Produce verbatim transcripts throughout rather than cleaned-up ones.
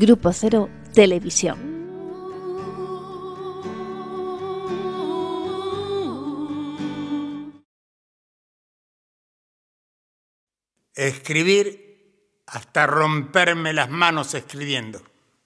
Grupo Cero Televisión. Escribir hasta romperme las manos escribiendo.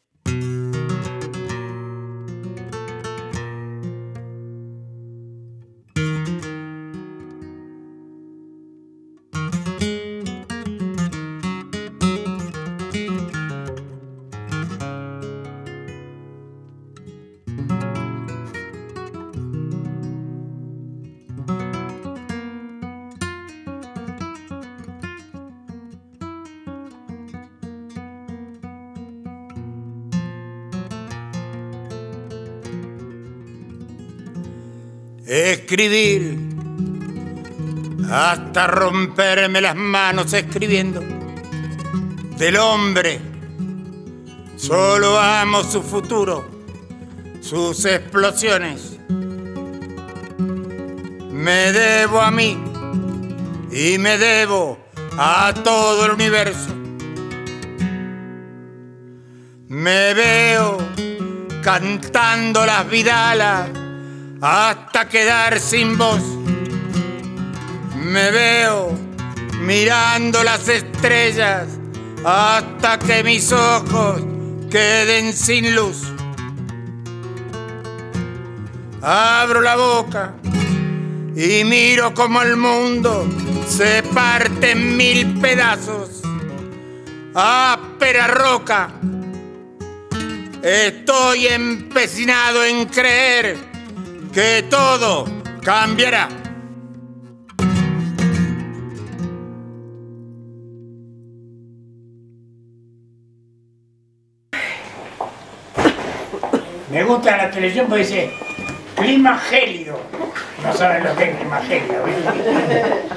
Escribir hasta romperme las manos escribiendo. Del hombre solo amo su futuro, sus explosiones. Me debo a mí y me debo a todo el universo. Me veo cantando las vidalas hasta quedar sin voz. Me veo mirando las estrellas hasta que mis ojos queden sin luz. Abro la boca y miro como el mundo se parte en mil pedazos. Áspera roca, estoy empecinado en creer que todo cambiará. Me gusta la televisión porque dice clima gélido. No saben lo que es clima gélido, ¿viste?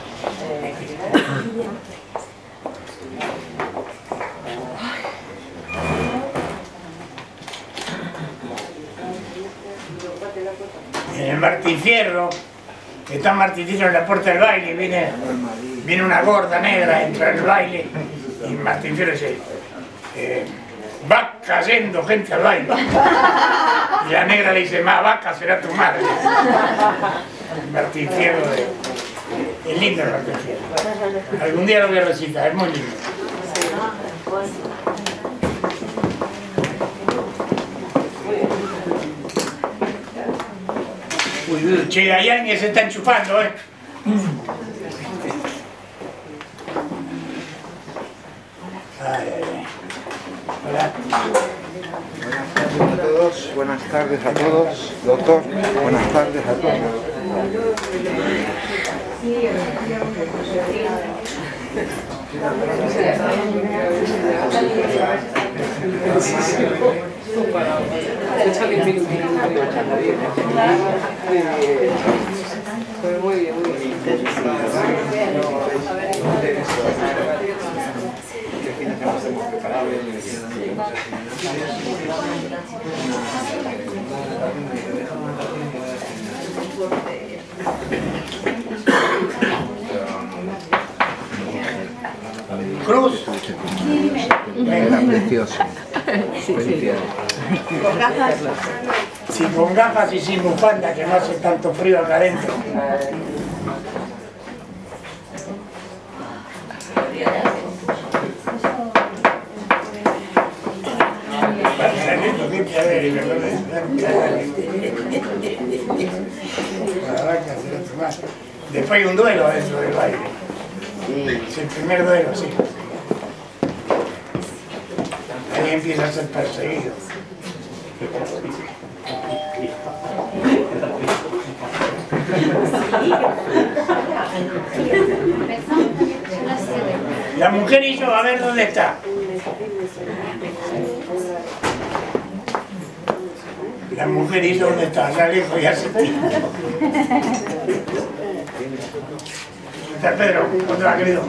En el Martín Fierro, que está Martín Fierro en la puerta del baile, viene, viene una gorda negra, entra al baile y Martín Fierro dice, eh, va cayendo gente al baile. Y la negra le dice, más vaca será tu madre. Martín Fierro, de, es lindo el Martín Fierro. Algún día lo voy a recitar, es muy lindo. Uy, che, hay alguien que se está enchufando, ¿eh? Ay, ay, ay. Hola. Buenas tardes a todos, buenas tardes a todos, doctor, buenas tardes a todos. Muy bien, muy bien. Cruz. Era precioso. Sí, sí. Con gafas. Sí, con gafas y sin bufanda, que no hace tanto frío acá adentro. Después hay un duelo dentro del baile. Es el primer duelo, sí. Ahí empieza a ser perseguido. La mujer y yo, a ver dónde está. La mujer y yo, ¿dónde está? Allá lejos, ya se tiene. Está Pedro, ¿dónde va, querido?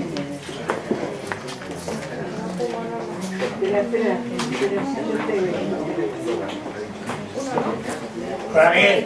Hola, Miguel.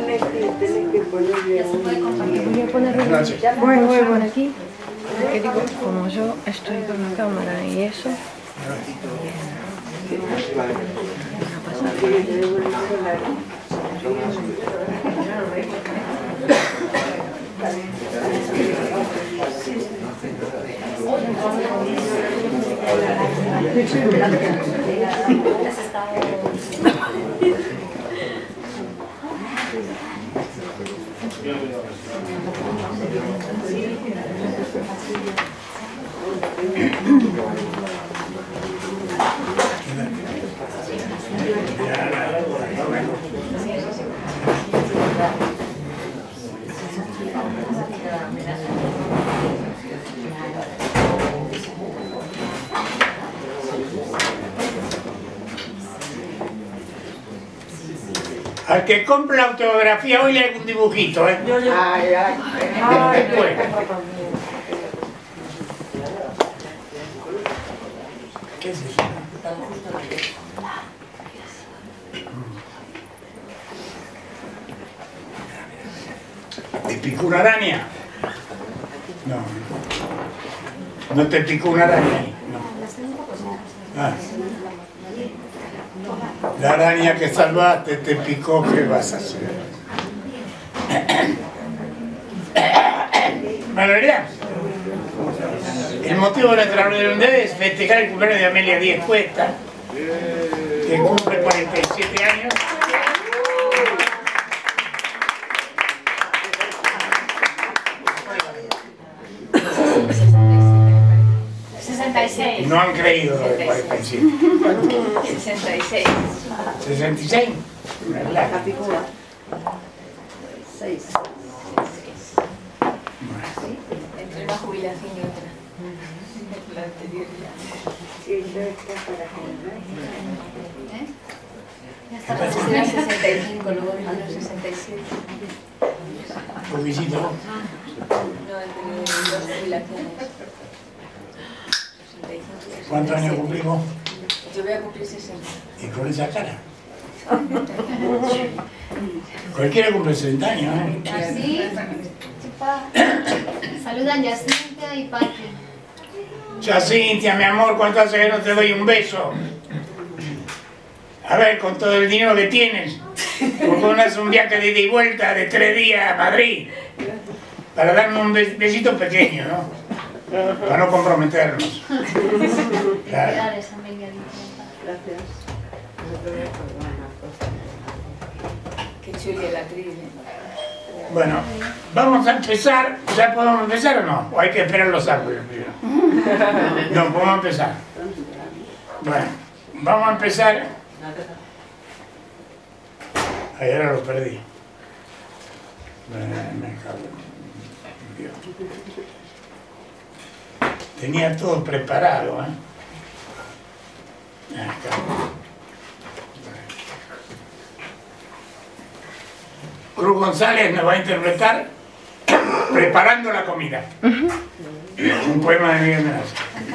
Voy a poner voy, voy por aquí. Porque digo, como yo estoy con la cámara y eso. Al que compre la autografía hoy le hago un dibujito, ¿eh? Ay, ay, ay. Después. ¿Qué es eso? ¿Te picó una araña? No. ¿No te picó una araña ahí? No. Ah. La araña que salvaste te picó, ¿qué vas a hacer? Mayoría. El motivo de nuestra reunión de hoy es festejar el cumpleaños de Amelia Díez Cuesta, que cumple cuarenta y siete años. sesenta y seis. No han creído lo de cuarenta y siete. sesenta y seis. ¿sesenta y seis? ¿Verdad? Seis. Entre una jubilación y otra. La anterior ya. Sí, debe estar para ¿Eh? Ya estaba en sesenta y cinco, luego vino los sesenta y siete. Poquitito. No, he tenido dos jubilaciones. sesenta y cinco y ¿Cuántos años sesenta y siete. cumplimos? Yo voy a cumplir sesenta. Y con esa cara. Cualquiera cumple sesenta años, ¿eh? Así, chupa. Saludan Yacinta y Patri. Ya, Cintia, mi amor, ¿cuánto hace que no te doy un beso? A ver, con todo el dinero que tienes, porque uno hace un viaje de ida y vuelta de tres días a Madrid para darme un besito pequeño, ¿no? Para no comprometernos. Claro. Felicidades, Amelia. Gracias. Qué chuli la actriz, ¿eh? Bueno, vamos a empezar. ¿Ya podemos empezar o no? ¿O hay que esperar los árboles primero? No, podemos empezar. Bueno, vamos a empezar. Ay, ahora lo perdí. Me cago en Dios. Tenía todo preparado, ¿eh? Acá. Cruz González nos va a interpretar Preparando la comida. Un poema de Miguel Menaza.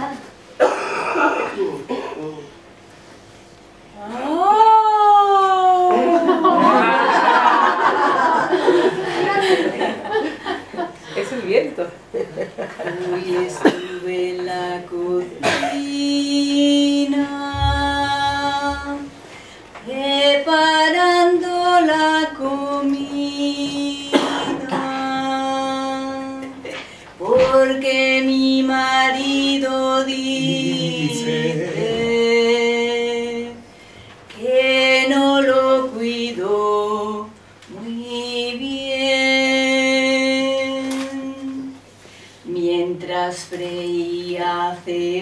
Es el viento. Hoy estuve en la cocina preparando la comida, porque mi marido dice que no lo cuido muy bien. Mientras freía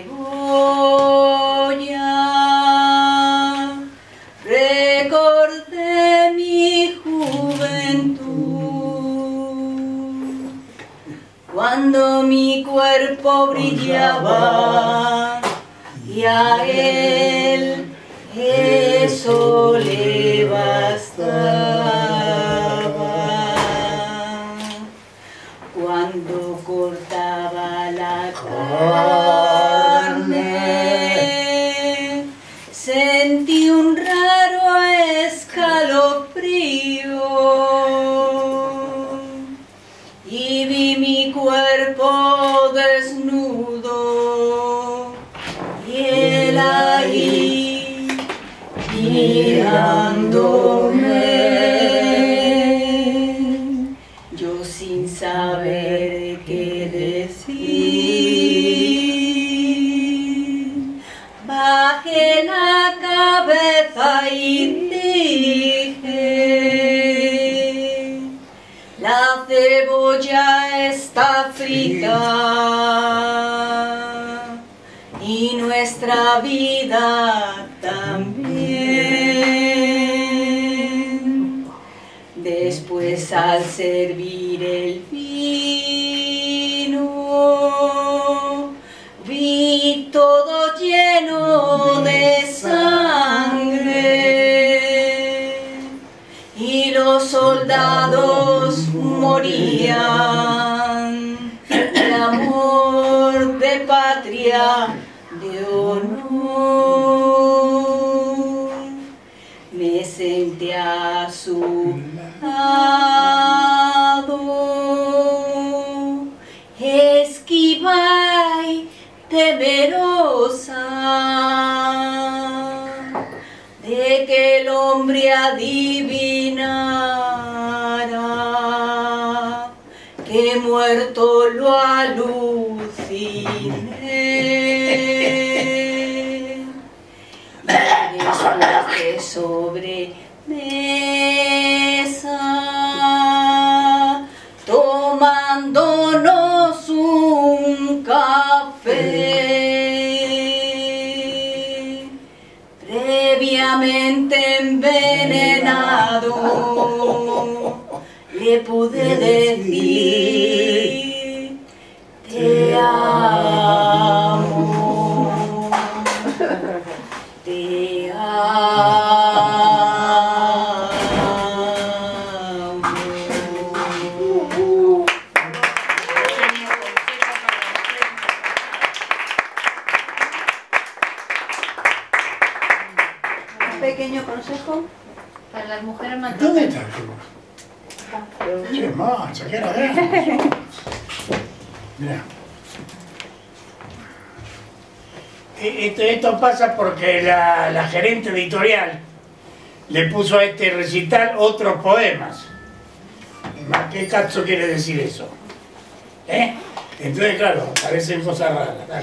cebolla, recordé mi juventud, cuando mi cuerpo brillaba y a él eso le bastaba. Cuando cortaba la carne, sentí un raro escalofrío y vi mi cuerpo desnudo y él ahí mirándome, yo sin saber qué decir, bajé la cabeza y dije, la cebolla está frita y nuestra vida también. Después, al servir el vino, vi todo lleno de sangre y los soldados morían de amor, de patria, de honor. Me senté a su lado, esquiva y temerosa de que el hombre adivinara que muerto lo aluciné. Y después de sobremesa, tomándonos un café previamente envenenado, le pude decir: te amo, te amo. Un pequeño consejo Para las mujeres más ¿Dónde está el que Qué mancha, qué la deja. Mira. Esto, esto pasa porque la, la gerente editorial le puso a este recital otros poemas. ¿Qué cazzo quiere decir eso? ¿Eh? Entonces, claro, parecen cosas raras. Dale.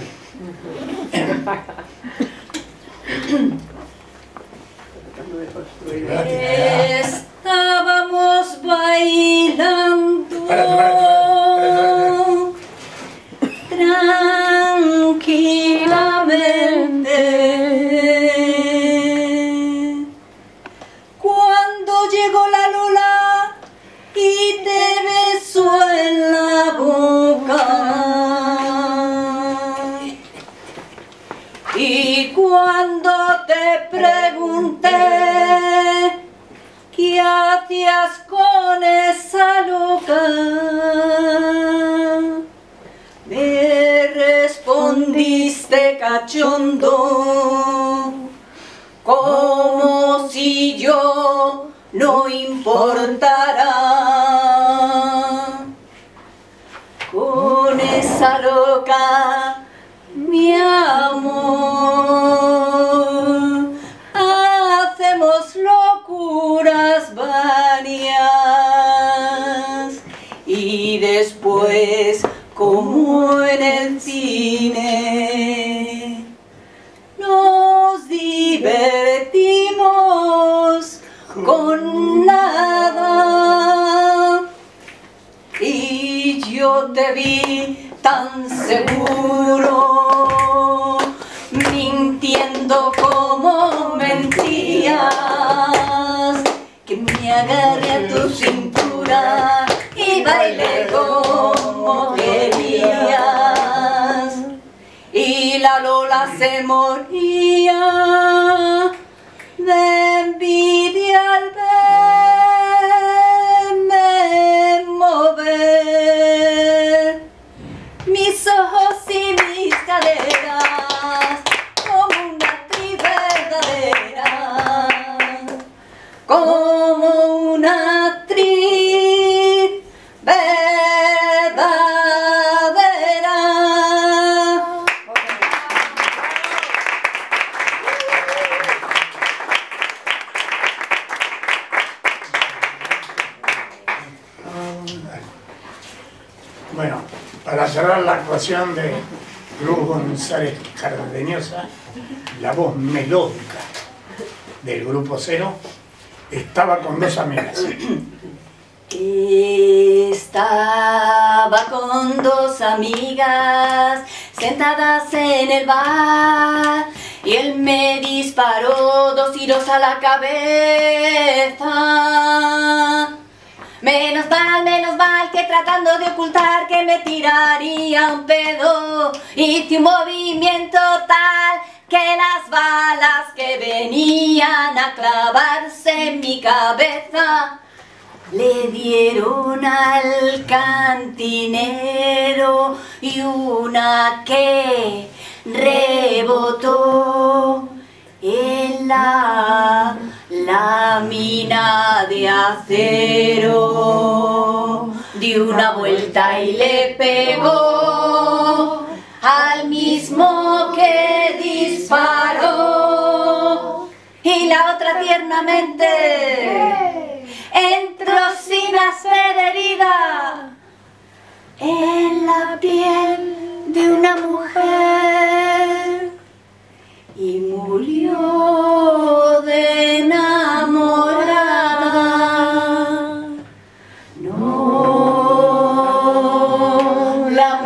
Estábamos bailando Párate, párate, párate, tranquilamente cuando llegó la Lola y te besó en la boca. Y cuando te pregunté ¿qué hacías con esa loca?, me respondiste cachondo, como si yo no importara. Con esa loca, mi amor, hacemos locuras varias y después, como en el cine, nos divertimos con nada. Y yo te vi tan seguro, mintiendo como mentías, que me agarré a tu cintura y bailé como querías. Y la Lola se moría de envidia al verme mover mis ojos y mis caderas como una actriz verdadera, como una actriz verdadera. para cerrar la actuación de Luz González Cardeñosa, la voz melódica del Grupo Cero, estaba con dos amigas. Estaba con dos amigas sentadas en el bar y él me disparó dos tiros a la cabeza. Menos mal, menos mal que tratando de ocultar que me tiraría un pedo, hice un movimiento tal que las balas que venían a clavarse en mi cabeza le dieron al cantinero y una que rebotó en la lámina de acero. Dio una vuelta y le pegó al mismo que disparó, y la otra tiernamente entró sin hacer herida en la piel de una mujer y murió de enamorada. No, la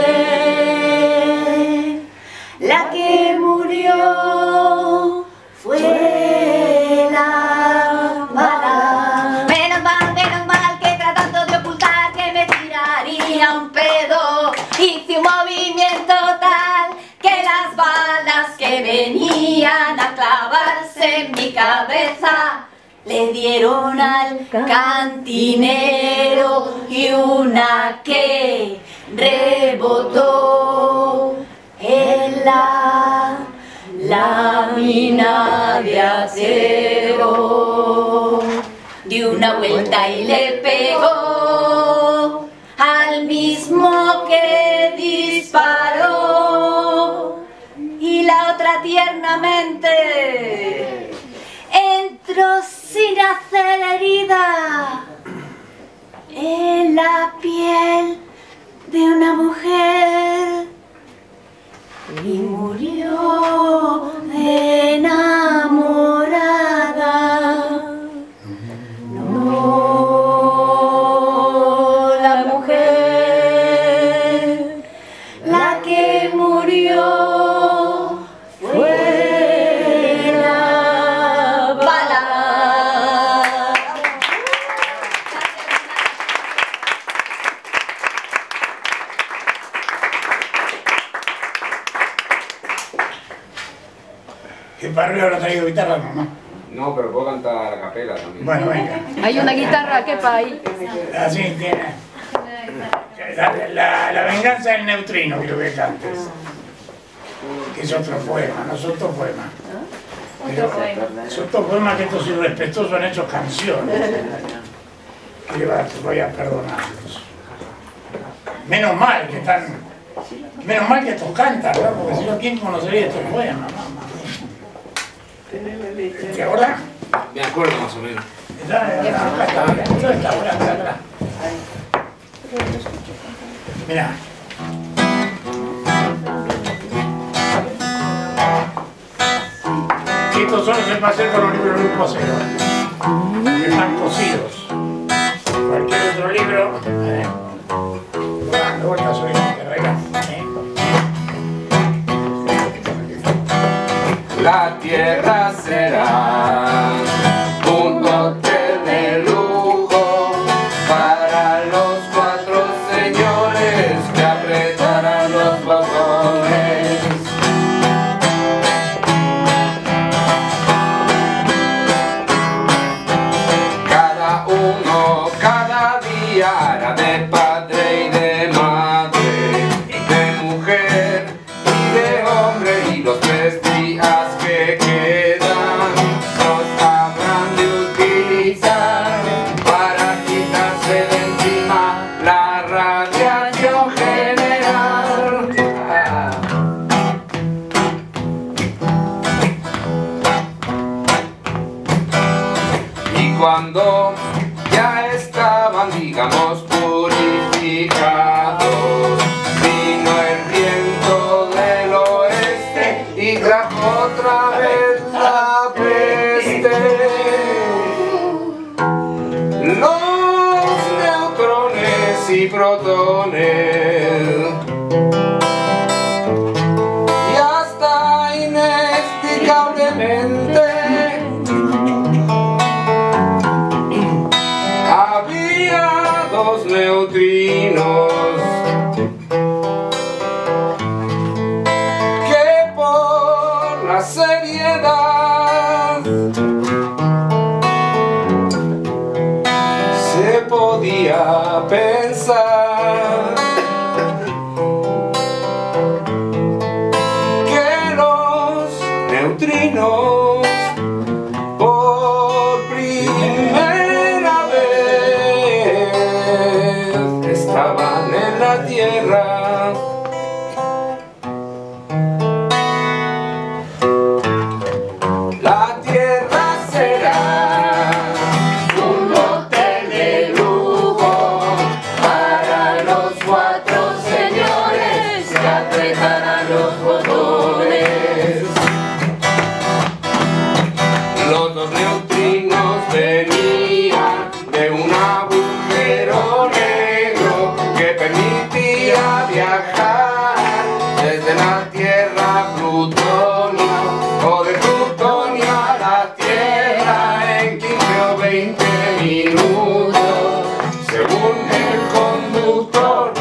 mujer, la que murió fue la bala. Menos mal, menos mal que tratando de ocultar que me tiraría un pedo, hice un movimiento tal que las balas que venían a clavarse en mi cabeza le dieron al cantinero y una que rebotó en la lámina de acero. Dio una vuelta y le pegó al mismo que disparó, y la otra tiernamente entró sin hacer herida en la piel de una mujer y murió de enamorada. No, la mujer, la que murió fue la bala. ¿Qué barrio no ha traído guitarra, mamá? No, pero puedo cantar a la capela también. Bueno, venga. Hay una guitarra, ¿qué pa' ahí? Así tiene. La, la, la venganza del neutrino, quiero que cantes. Que es otro poema, no es otro poema. Pero es otro poema que estos irrespetuosos han hecho canciones. Que le va- voy a perdonarlos. Menos mal que están. Menos mal que estos cantan, ¿no? Porque si no, ¿quién conocería estos poemas, mamá? ¿Y ahora? Me acuerdo más o menos. Está, acá está, acá está, acá está, acá. Mirá. Estos solo se puede hacer con los libros de Grupo Cero, que están cosidos. Cualquier otro libro, eh, dando vueltas sobre este regalo, eh. La tierra será un hotel de lujo para los cuatro señores que apretarán los botones. Cada uno, cada día hará de padre y de madre, de mujer y de hombre, y los tres días que quedan los habrán de utilizar para quitarse de encima la radiación general. Y cuando ya estaban, digamos, purificados, y protones, y hasta inexplicablemente había dos neutrinos que por la seriedad se podía pensar que los neutrinos por primera vez estaban en la Tierra. La Tierra será un hotel de lujo para los cuatro señores que apretarán los botones. Los dos neutrinos venían de un agujero negro que permitía viajar desde la Tierra a Plutonio, o de Plutonio a la Tierra en quince o veinte minutos, según el conductor.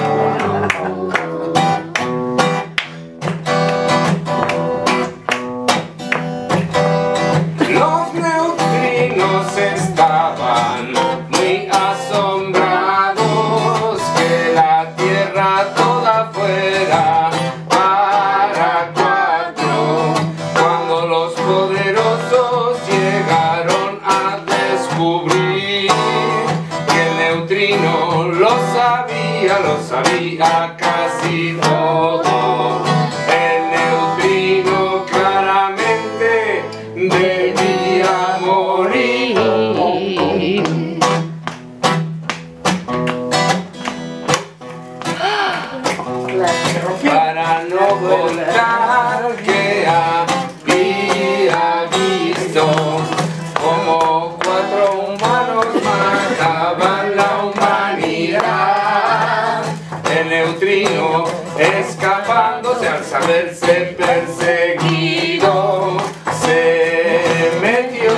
Los neutrinos estaban muy asombrados que la Tierra toda fuera para cuatro, cuando los poderosos llegaron a descubrir que el neutrino lo sabía, lo sabía casi todo. El neutrino claramente debía morir. Para no contar que había visto como cuatro humanos mataban la humanidad. El neutrino, escapándose al saberse perseguido, se metió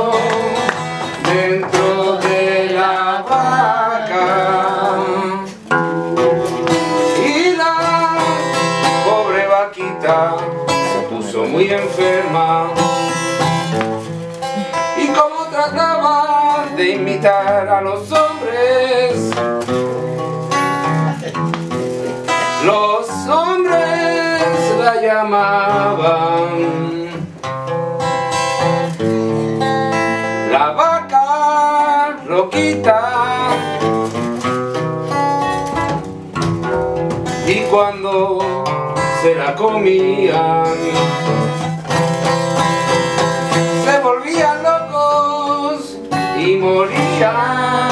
dentro de la vaca. Y la pobre vaquita se puso muy enferma, y como trataba de imitar a los hombres, los hombres la llamaban la vaca loquita. Y cuando se la comían, se volvían locos y morían.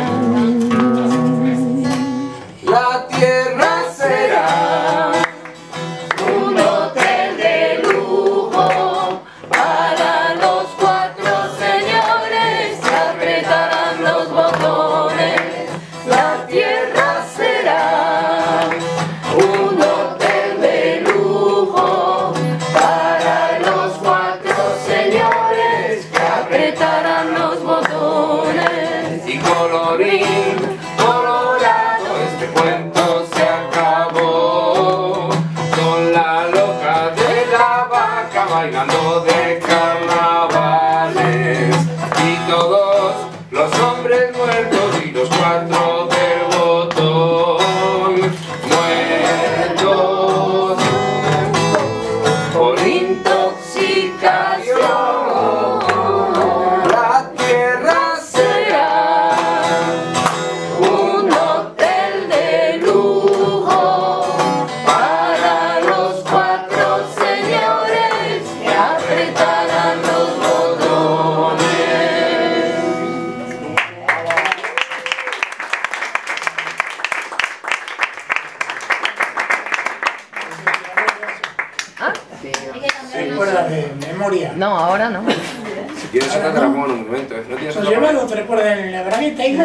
La Tierra será un hotel de lujo para los cuatro señores que apretarán los botones. La Tierra será un hotel de lujo para los cuatro señores que apretarán los botones. Y colorín colorado, este cuento se acabó con la loca de la vaca bailando de carnavales, y todos los hombres muertos y los cuatro del botón muertos por intoxicación. La Tierra será un hotel de lujo para los cuatro señores que apretarán los botones. ¿Se acuerda de memoria? No, ahora no. Sí. Si quieres, esta te la pongo en un momento, ¿eh? ¿No tienes ¿Los otra llevado? ¿Te recuerdan en la bragueta ahí?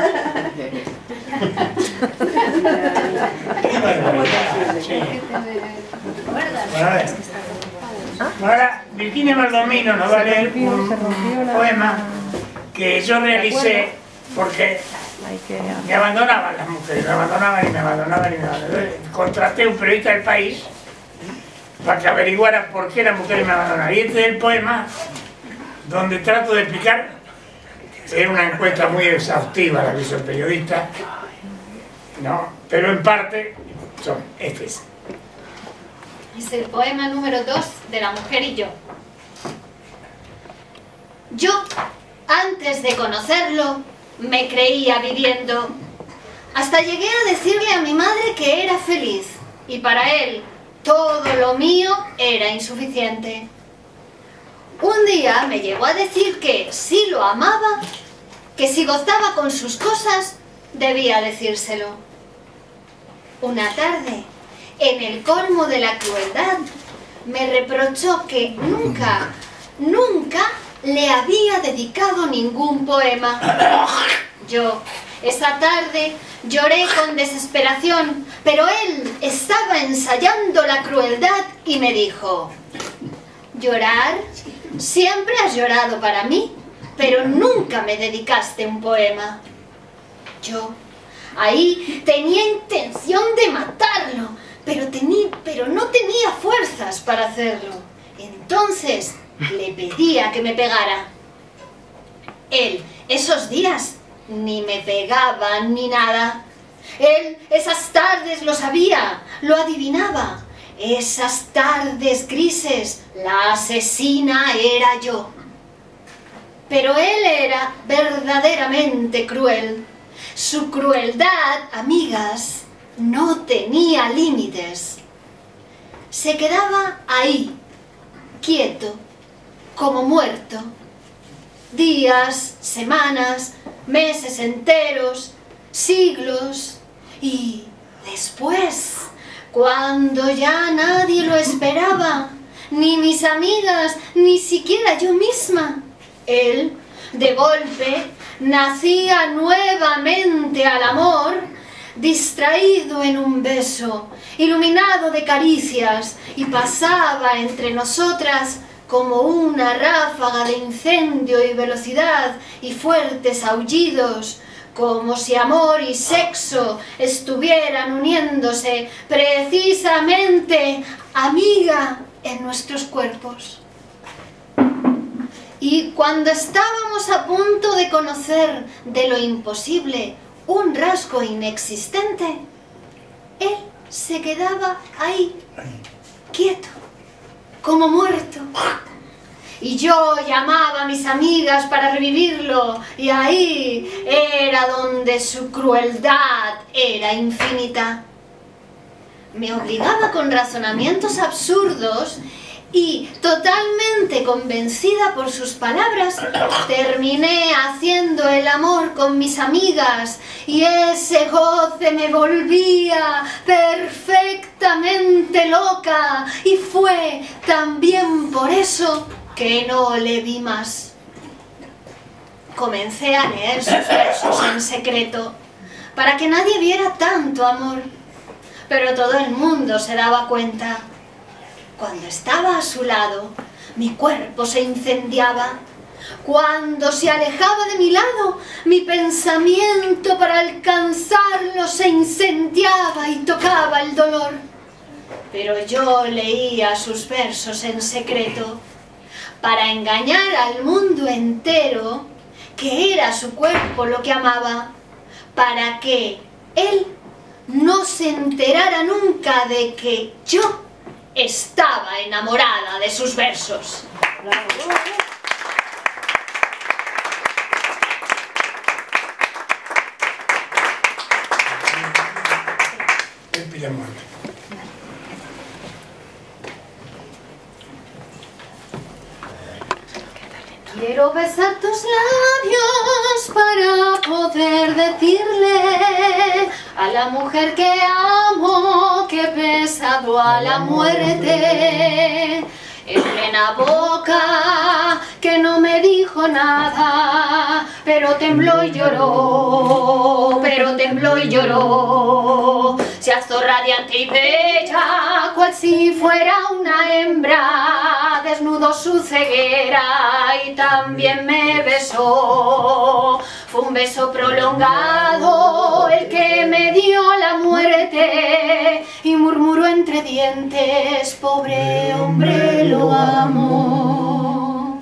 Sí. Bueno, a ver. Ahora, Virginia Maldonado nos va a leer un poema que yo realicé porque me abandonaban las mujeres, me abandonaban y me abandonaban y me abandonaban. Contraté a un periodista del País para que averiguara por qué las mujeres me abandonaban. Y este es el poema donde trato de explicar, era una encuesta muy exhaustiva la que hizo el periodista, ¿no? Pero en parte son estos. Es el poema número dos de La mujer y yo. Yo, antes de conocerlo, me creía viviendo. Hasta llegué a decirle a mi madre que era feliz. Y para él, todo lo mío era insuficiente. Un día me llegó a decir que si lo amaba, que si gozaba con sus cosas, debía decírselo. Una tarde, en el colmo de la crueldad, me reprochó que nunca, nunca le había dedicado ningún poema. Yo, esa tarde, lloré con desesperación, pero él estaba ensayando la crueldad y me dijo: ¿llorar? Siempre has llorado para mí, pero nunca me dedicaste un poema. Yo, ahí tenía intención de matarlo, pero, tení, pero no tenía fuerzas para hacerlo. Entonces le pedía que me pegara. Él, esos días, ni me pegaba ni nada. Él, esas tardes lo sabía, lo adivinaba. Esas tardes grises, la asesina era yo. Pero él era verdaderamente cruel. Su crueldad, amigas, no tenía límites. Se quedaba ahí, quieto, como muerto. Días, semanas, meses enteros, siglos. Y después, cuando ya nadie lo esperaba, ni mis amigas, ni siquiera yo misma, él, de golpe, nacía nuevamente al amor, distraído en un beso, iluminado de caricias, y pasaba entre nosotras como una ráfaga de incendio y velocidad y fuertes aullidos, como si amor y sexo estuvieran uniéndose precisamente, amiga, en nuestros cuerpos. Y cuando estábamos a punto de conocer de lo imposible un rasgo inexistente, él se quedaba ahí, quieto, como muerto. Y yo llamaba a mis amigas para revivirlo, y ahí era donde su crueldad era infinita. Me obligaba con razonamientos absurdos y, totalmente convencida por sus palabras, terminé haciendo el amor con mis amigas, y ese goce me volvía perfectamente loca, y fue también por eso que no le vi más. Comencé a leer sus versos en secreto, para que nadie viera tanto amor, pero todo el mundo se daba cuenta. Cuando estaba a su lado, mi cuerpo se incendiaba. Cuando se alejaba de mi lado, mi pensamiento para alcanzarlo se incendiaba y tocaba el dolor. Pero yo leía sus versos en secreto, para engañar al mundo entero que era su cuerpo lo que amaba, para que él no se enterara nunca de que yo estaba enamorada de sus versos. Quiero besar tus labios para poder decirle a la mujer que amo que he besado a la muerte. en plena boca, que no me dijo nada, pero tembló y lloró, pero tembló y lloró. Se alzó radiante y bella, cual si fuera una hembra, desnudó su ceguera y también me besó. Fue un beso prolongado el que me dio la muerte, y murmuró entre dientes: pobre hombre, lo amo.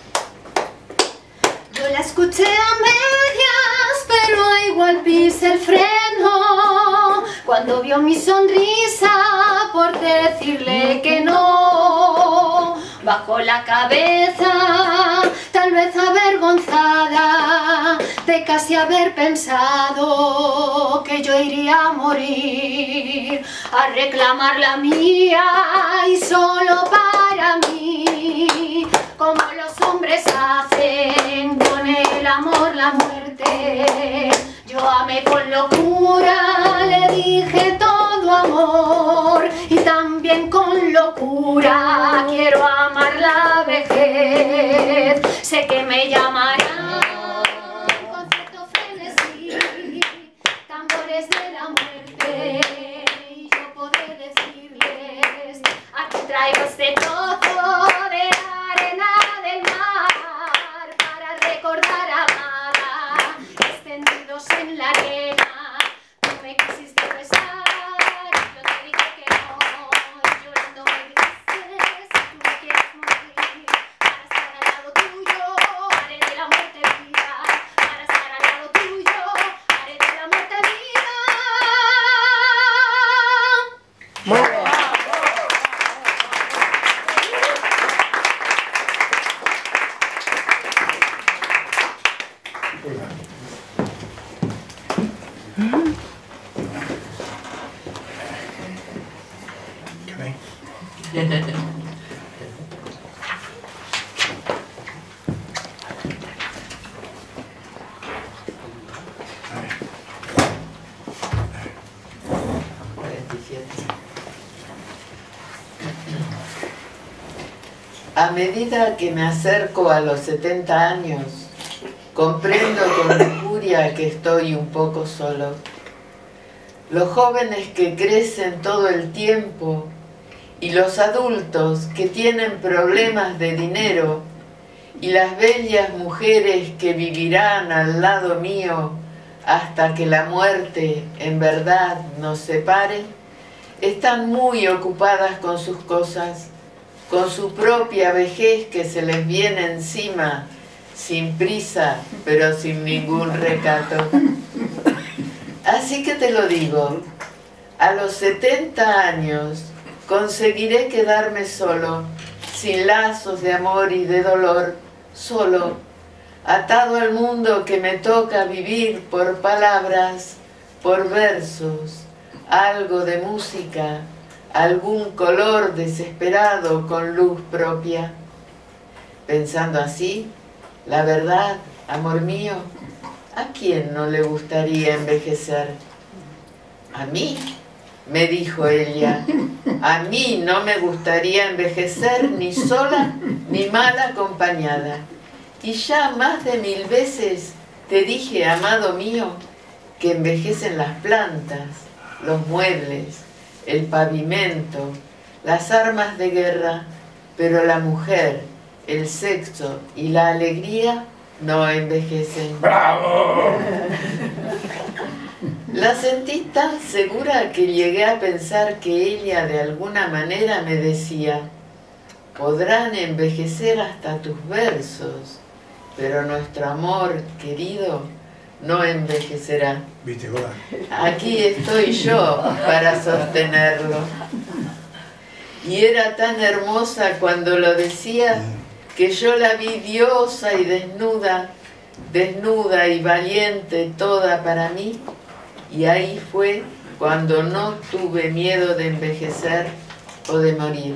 Yo la escuché a medias, pero a igual pise el freno cuando vio mi sonrisa por decirle que no. Bajó la cabeza, tal vez avergonzada de casi haber pensado que yo iría a morir, a reclamar la mía y solo para mí, como los hombres hacen con el amor la muerte. Yo amé con locura, le dije todo amor, y también con locura quiero amar la vejez. Sé que me llamarán con cierto frenesí, tambores de la muerte, y yo podré decirles: aquí traigo este trozo de arena del mar para recordar amada, extendidos en la arena. Tú me quisiste besar y yo te dije que no, y llorando me dijiste: si tú me quieres morir, para estar al lado tuyo haré de la muerte vida, para estar al lado tuyo haré de la muerte vida. Muy bien. A medida que me acerco a los setenta años, comprendo con lujuria que estoy un poco solo. Los jóvenes que crecen todo el tiempo y los adultos que tienen problemas de dinero y las bellas mujeres que vivirán al lado mío hasta que la muerte en verdad nos separe, están muy ocupadas con sus cosas, con su propia vejez que se les viene encima, sin prisa, pero sin ningún recato. Así que te lo digo, a los setenta años conseguiré quedarme solo, sin lazos de amor y de dolor, solo, atado al mundo que me toca vivir por palabras, por versos, algo de música, algún color desesperado con luz propia. Pensando así, la verdad, amor mío, ¿a quién no le gustaría envejecer? A mí, me dijo ella, a mí no me gustaría envejecer ni sola ni mal acompañada. Y ya más de mil veces te dije, amado mío, que envejecen las plantas, los muebles, el pavimento, las armas de guerra, pero la mujer, el sexo y la alegría no envejecen. ¡Bravo! La sentí tan segura que llegué a pensar que ella de alguna manera me decía: podrán envejecer hasta tus versos, pero nuestro amor querido no envejecerá. ¿Viste, Goda? Aquí estoy yo para sostenerlo. Y era tan hermosa cuando lo decía que yo la vi diosa y desnuda, desnuda y valiente toda para mí. Y ahí fue cuando no tuve miedo de envejecer o de morir.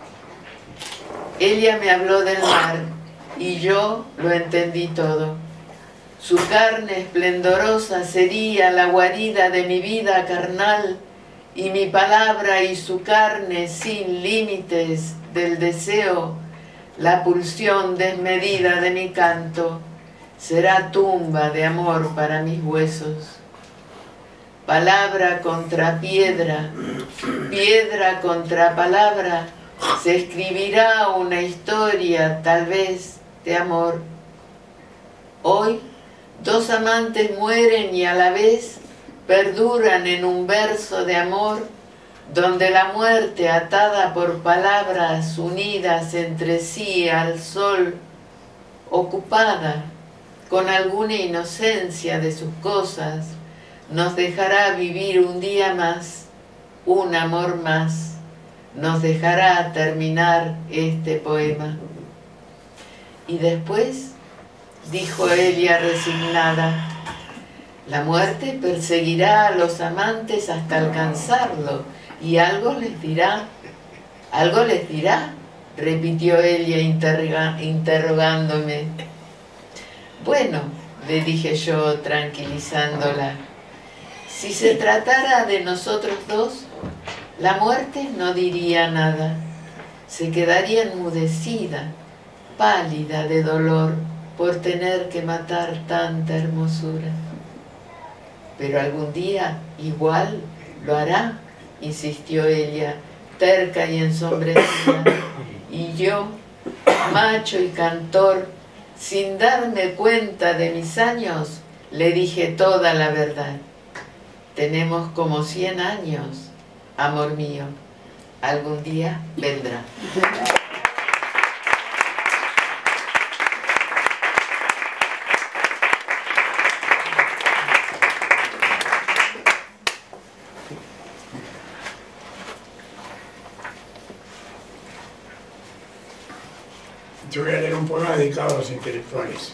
Ella me habló del mar y yo lo entendí todo. Su carne esplendorosa sería la guarida de mi vida carnal, y mi palabra y su carne sin límites del deseo, la pulsión desmedida de mi canto, será tumba de amor para mis huesos. Palabra contra piedra, piedra contra palabra, se escribirá una historia, tal vez, de amor. Hoy, dos amantes mueren y a la vez perduran en un verso de amor, donde la muerte, atada por palabras unidas entre sí al sol, ocupada con alguna inocencia de sus cosas, nos dejará vivir un día más, un amor más, nos dejará terminar este poema. Y después, dijo Elia resignada, la muerte perseguirá a los amantes hasta alcanzarlo, y algo les dirá, algo les dirá, repitió Elia interroga, interrogándome. Bueno, le dije yo tranquilizándola, si se tratara de nosotros dos, la muerte no diría nada, se quedaría enmudecida, pálida de dolor por tener que matar tanta hermosura. Pero algún día igual lo hará, insistió ella, terca y ensombrecida, y yo, macho y cantor, sin darme cuenta de mis años, le dije toda la verdad. Tenemos como cien años, amor mío, algún día vendrá. Yo voy a leer un poema dedicado a los intelectuales.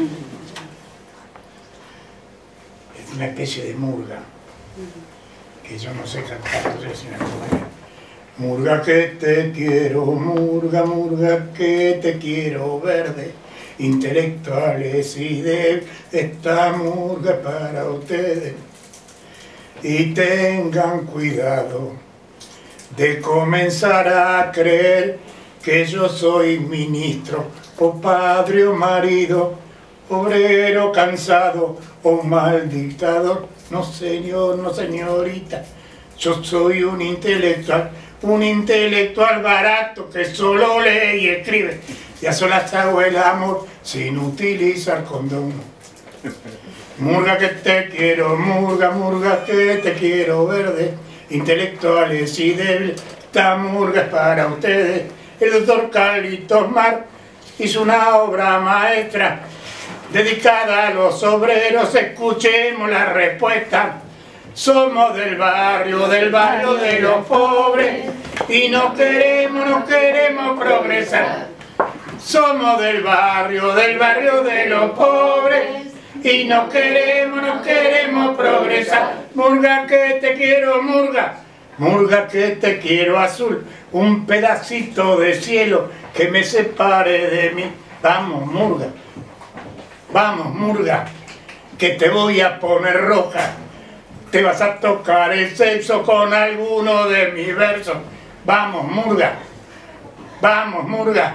Es una especie de murga, que yo no sé cantar, no sé si me acuerdo. Murga que te quiero, murga, murga que te quiero verde, intelectuales y de esta murga es para ustedes. Y tengan cuidado de comenzar a creer que yo soy ministro, o padre o marido, obrero cansado, o mal dictador. No señor, no señorita, yo soy un intelectual, un intelectual barato que solo lee y escribe, y a solas hago el amor sin utilizar condón. Murga que te quiero, murga, murga que te quiero verde, intelectuales y débiles, esta murga es para ustedes. El doctor Carlitos Mar hizo una obra maestra dedicada a los obreros. Escuchemos la respuesta. Somos del barrio, del barrio de los pobres, y no queremos, no queremos progresar. Somos del barrio, del barrio de los pobres, y no queremos, no queremos progresar. Murga que te quiero, murga, murga que te quiero azul, un pedacito de cielo que me separe de mí. Vamos, murga, vamos, murga, que te voy a poner roja. Te vas a tocar el sexo con alguno de mis versos. Vamos, murga, vamos, murga,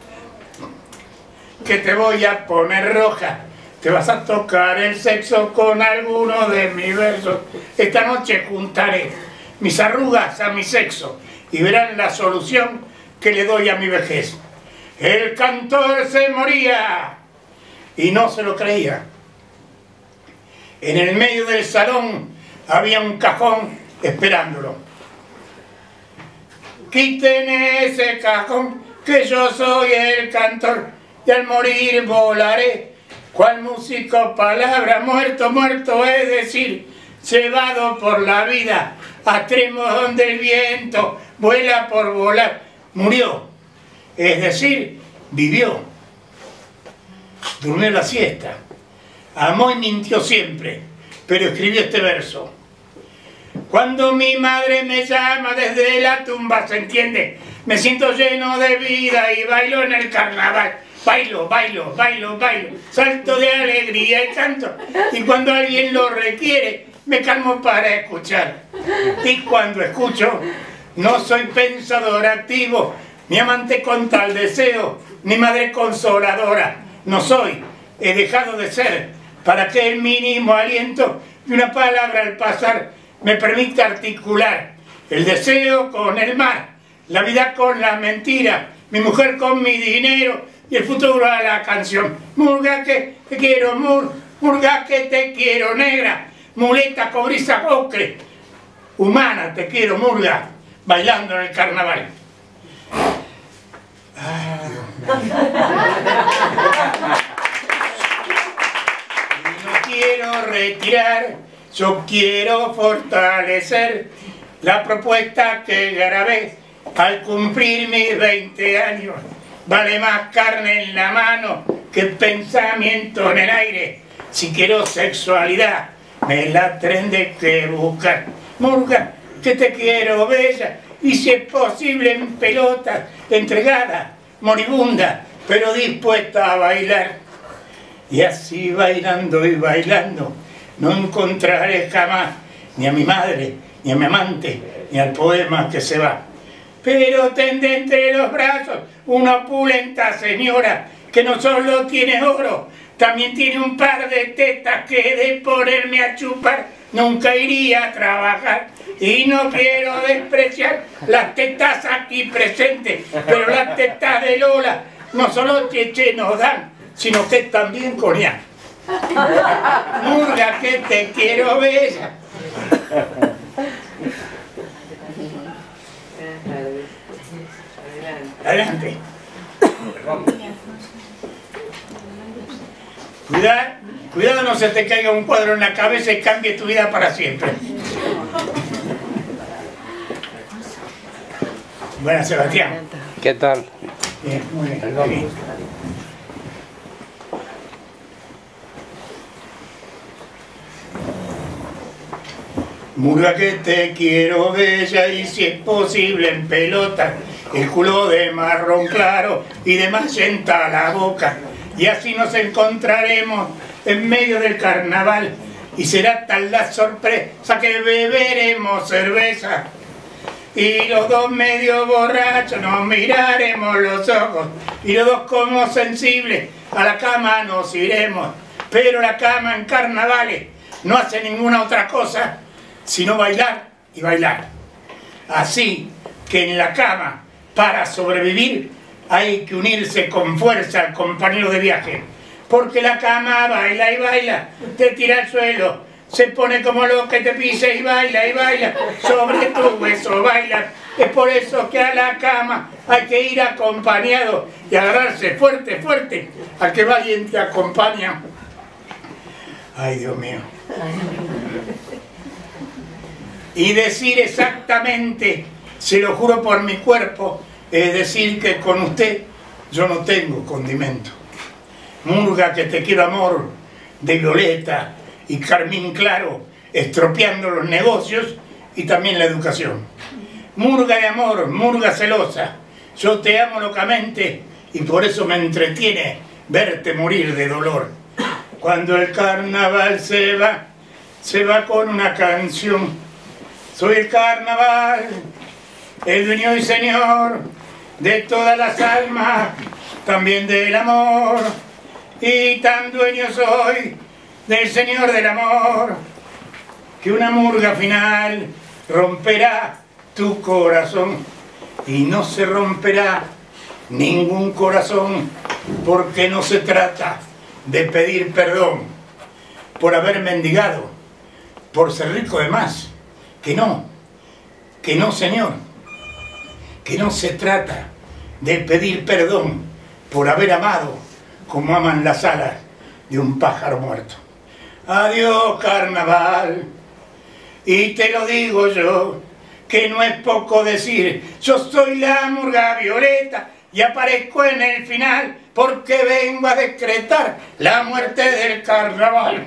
que te voy a poner roja. Te vas a tocar el sexo con alguno de mis versos. Esta noche juntaré mis arrugas a mi sexo y verán la solución que le doy a mi vejez. El cantor se moría y no se lo creía. En el medio del salón había un cajón esperándolo. Quiten ese cajón, que yo soy el cantor, y al morir volaré, cual músico palabra, muerto, muerto, es decir, llevado por la vida, a extremos donde el viento vuela por volar. Murió, es decir, vivió, durmió la siesta, amó y mintió siempre, pero escribió este verso. Cuando mi madre me llama desde la tumba, ¿se entiende? Me siento lleno de vida y bailo en el carnaval. Bailo, bailo, bailo, bailo, salto de alegría y canto. Y cuando alguien lo requiere, me calmo para escuchar. Y cuando escucho, no soy pensador activo, mi amante con tal deseo, mi madre consoladora. No soy, he dejado de ser, para que el mínimo aliento de una palabra al pasar me permita articular el deseo con el mar, la vida con la mentira, mi mujer con mi dinero y el futuro a la canción. Murga que te quiero, mur, murga que te quiero, negra, muleta, cobriza, ocre, humana te quiero, murga, bailando en el carnaval. Ah. No quiero retirar, yo quiero fortalecer la propuesta que grabé al cumplir mis veinte años. Vale más carne en la mano que pensamiento en el aire. Si quiero sexualidad, me la tendré que buscar. Murga, que te quiero bella, y si es posible en pelotas, entregada, moribunda, pero dispuesta a bailar. Y así bailando y bailando, no encontraré jamás ni a mi madre, ni a mi amante, ni al poema que se va. Pero tendré entre los brazos una opulenta señora que no solo tiene oro, también tiene un par de tetas que de ponerme a chupar nunca iría a trabajar. Y no quiero despreciar las tetas aquí presentes, pero las tetas de Lola no solo cheche nos dan, sino que también corean. Murga, que te quiero bella. Adelante. Cuidado, cuidado no se te caiga un cuadro en la cabeza y cambie tu vida para siempre. Buenas, Sebastián. ¿Qué tal? Bien, muy bien. Muy bien. Murga, que te quiero bella, y si es posible en pelota, el culo de marrón claro y de magenta la boca. Y así nos encontraremos en medio del carnaval, y será tal la sorpresa que beberemos cerveza. Y los dos medio borrachos nos miraremos los ojos, y los dos como sensibles a la cama nos iremos. Pero la cama en carnavales no hace ninguna otra cosa sino bailar y bailar. Así que en la cama, para sobrevivir, hay que unirse con fuerza al compañero de viaje, porque la cama baila y baila, te tira al suelo, se pone como lo que te pisa y baila y baila, sobre tu hueso baila. Es por eso que a la cama hay que ir acompañado y agarrarse fuerte, fuerte al que alguien te acompaña. Ay, Dios mío. Y decir exactamente, se lo juro por mi cuerpo, es decir que con usted yo no tengo condimento. Murga, que te quiero amor, de Violeta y Carmín Claro, estropeando los negocios y también la educación. Murga de amor, murga celosa, yo te amo locamente y por eso me entretiene verte morir de dolor. Cuando el carnaval se va, se va con una canción. Soy el carnaval, el dueño y señor de todas las almas, también del amor. Y tan dueño soy del señor del amor, que una murga final romperá tu corazón. Y no se romperá ningún corazón, porque no se trata de pedir perdón por haber mendigado, por ser rico de más. Que no, que no, señor, que no se trata de pedir perdón por haber amado como aman las alas de un pájaro muerto. Adiós, carnaval, y te lo digo yo, que no es poco decir, yo soy la murga Violeta y aparezco en el final porque vengo a decretar la muerte del carnaval.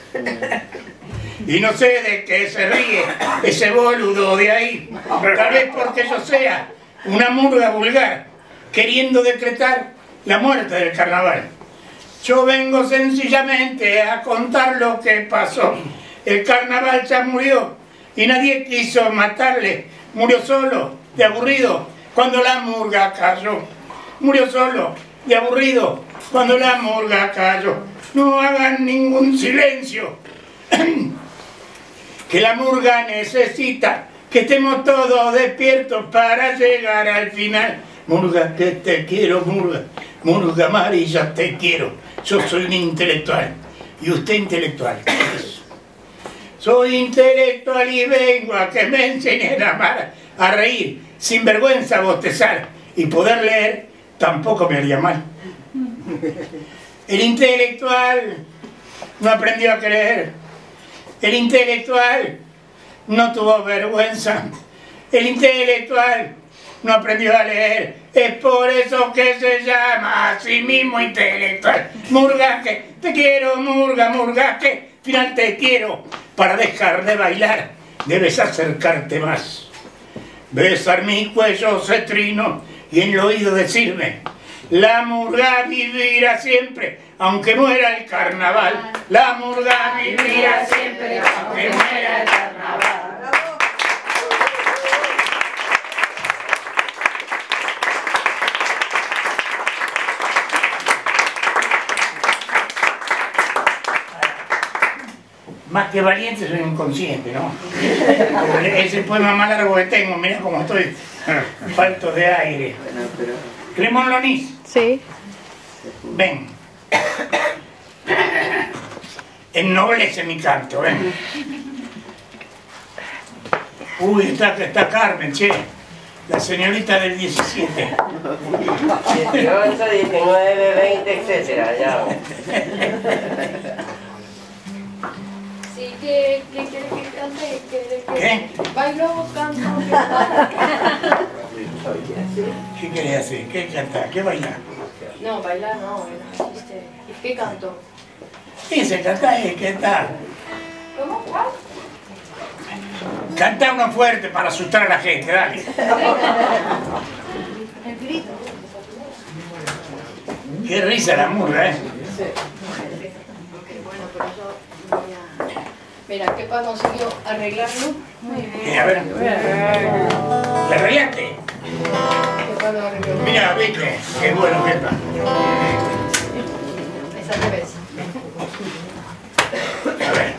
Y no sé de qué se ríe ese boludo de ahí, tal vez porque yo sea una murga vulgar, queriendo decretar la muerte del carnaval. Yo vengo sencillamente a contar lo que pasó. El carnaval ya murió y nadie quiso matarle, murió solo, de aburrido, cuando la murga cayó. Murió solo y aburrido cuando la murga cayó. No hagan ningún silencio, que la murga necesita que estemos todos despiertos para llegar al final. Murga, que te quiero, murga, murga amarilla, te quiero. Yo soy un intelectual y usted intelectual. Soy intelectual y vengo a que me enseñen a amar, a reír, sin vergüenza, a bostezar y poder leer tampoco me haría mal. El intelectual no aprendió a creer. El intelectual no tuvo vergüenza. El intelectual no aprendió a leer. Es por eso que se llama a sí mismo intelectual. Murga, que te quiero, murga, murga, que al final te quiero. Para dejar de bailar debes acercarte más. Besar mi cuello cetrino y en el oído decirme: la murga vivirá siempre, aunque muera el carnaval. La murga vivirá siempre, aunque muera el carnaval. Más que valiente soy inconsciente, ¿no? Es el poema más largo que tengo, mira cómo estoy falto de aire. Clemón Lonís. Sí. Ven. Ennoblece mi canto, ven. Uy, está, está Carmen, che. La señorita del diecisiete. dieciocho, diecinueve, veinte, etcétera, ya. Sí, ¿qué quiere que cante? ¿Qué? ¿Qué? Bailo, canto. ¿Qué querés hacer? ¿Qué cantar? ¿Qué bailar? No, bailar no, era chiste. ¿Y qué canto? Dice, cantá y cantar. ¿Cómo? ¿Cuál? Canta uno fuerte para asustar a la gente, dale. El grito. Qué risa la murga, ¿eh? Bueno, por eso voy a... Mira, Kepa consiguió arreglarlo. Muy bien. Eh, a ver. ¿Le arreglaste? Kepa lo arregló. Mira, viste, qué bueno que está. Es al revés. A ver.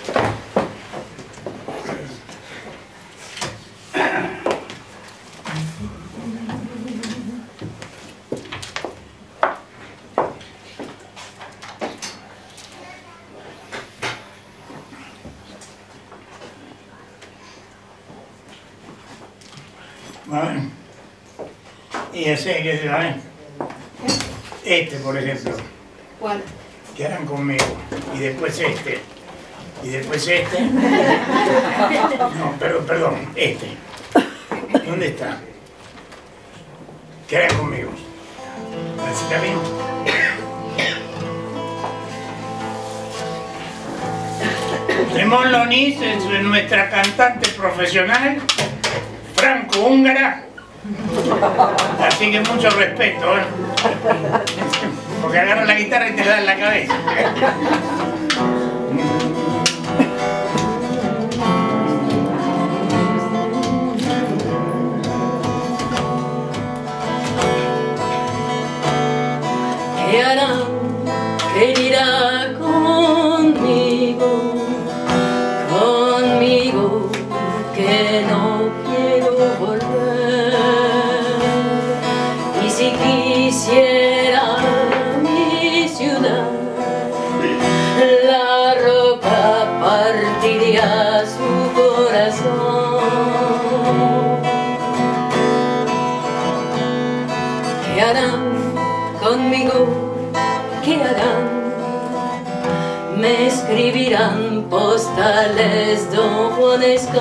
Bueno, y ese que se va, este por ejemplo, ¿Cuál? que harán conmigo, y después este, y después este, no, perdón, perdón, este, ¿dónde está? Que harán conmigo, así está bien. Clemón Lonís es nuestra cantante profesional franco-húngara, así que mucho respeto, ¿eh? Porque agarran la guitarra y te la dan en la cabeza. ¿Qué hará? ¿Qué dirá conmigo? Conmigo que no quiero volver. Y si quisiera mi ciudad, la roca partiría su corazón. ¿Qué harán conmigo? ¿Qué harán? Me escribirán postales Don Juanesca,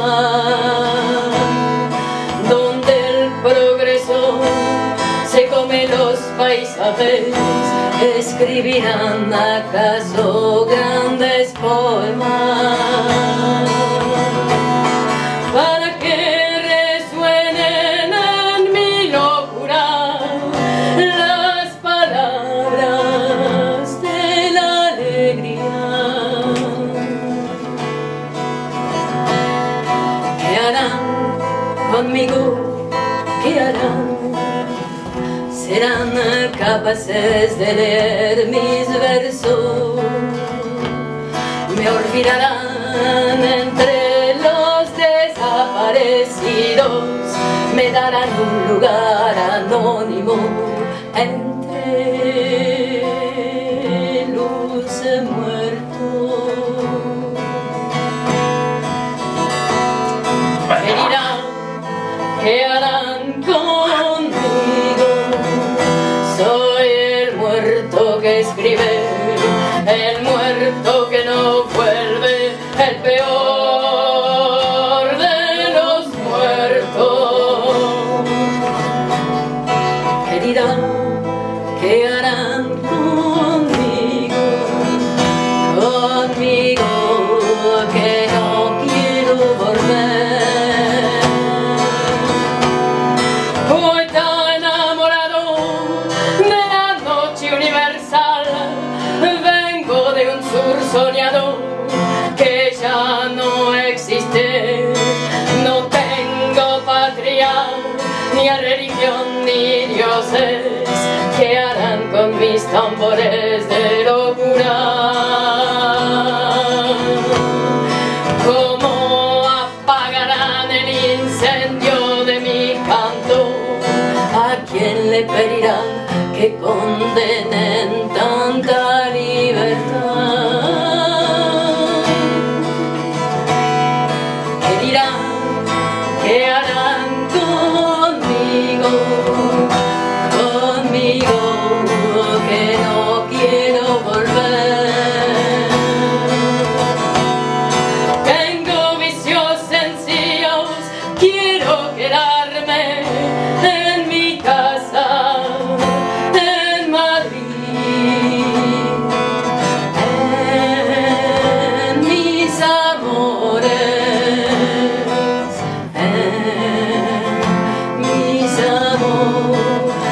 donde el progreso se come los paisajes. Escribirán acaso grandes poemas para que resuenen en mi locura las palabras de la alegría. ¿Qué harán conmigo? ¿qué harán? ¿Serán capaces de leer mis versos? ¿Me olvidarán entre los desaparecidos? ¿Me darán un lugar anónimo entre los muertos? ¿Qué dirán? ¿Qué harán conmigo? Soy el muerto que escribe, el muerto que no vuelve, el peor de los muertos. ¿Qué dirán? ¿Qué harán conmigo? Conmigo que no quiero volver. Poeta enamorado de la noche universal, vengo de un sur soñado que ya no existe. No tengo patria, ni religión, ni dioses. ¿Qué harán con mis tambores de locura? ¿Cómo apagarán el incendio de mi canto? ¿A quién le pedirán que condenen tanta libertad? ¿Qué dirán? ¿Qué harán conmigo? Conmigo que no quiero volver. Tengo vicios sencillos, quiero quedarme en mi casa, en Madrid, en mis amores, en mis amores.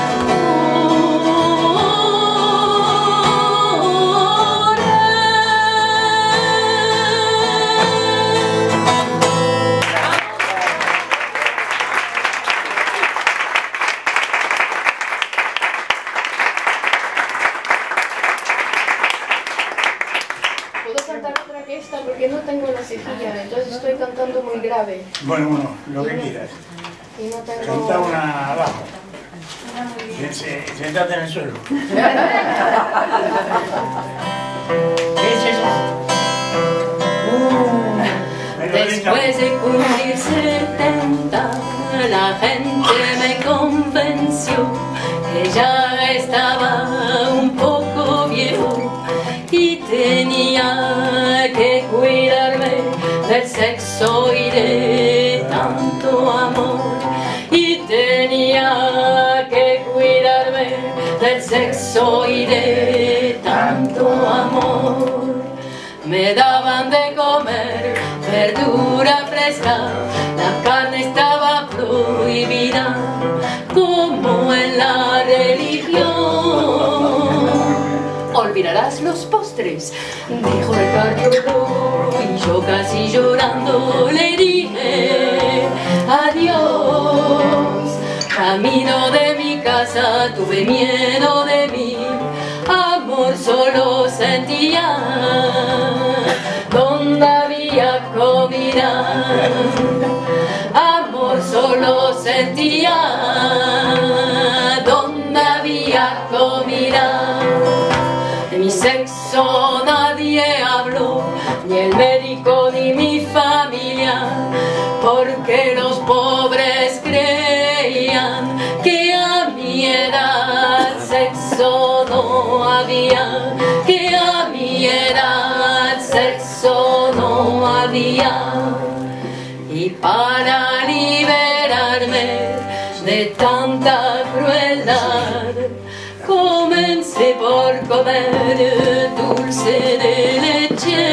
¿Puedo cantar otra que esta? Porque no tengo la cejilla, entonces estoy cantando muy grave. Bueno, bueno, lo que quieras. Y no tengo... Canta una abajo. Se- Siéntate en el suelo. ¿Qué es eso? Después de cumplir setenta, la gente me convenció que ya estaba un poco viejo y tenía que cuidarme del sexo y de tanto amor. Y tenía que cuidarme del sexo y de tanto amor. Me daban de comer verdura fresca, la carne estaba prohibida, como en la religión. Olvidarás los postres, dijo el cardiólogo, y yo casi llorando le dije adiós. Camino de mi casa tuve miedo de mí, amor solo sentía donde había comida. Amor solo sentía donde había comida. De mi sexo nadie habló, ni el médico ni mi familia, porque los pobres creían que a mi edad sexo no había, que a mi edad sexo no había. Y para liberarme de tanta crueldad, comencé por comer dulce de leche,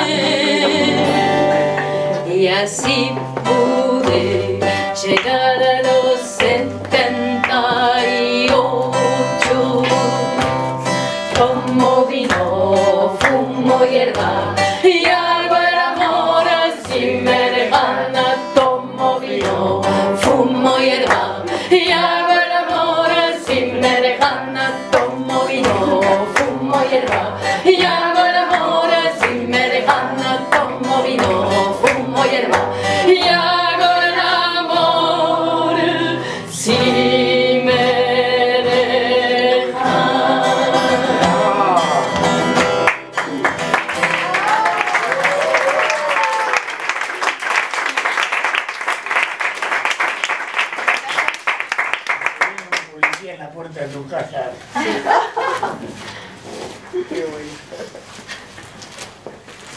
y así pude llegar a los setenta y ocho. Tomo vino, fumo hierba y hago el amor si me dejan. Tomo vino, fumo hierba y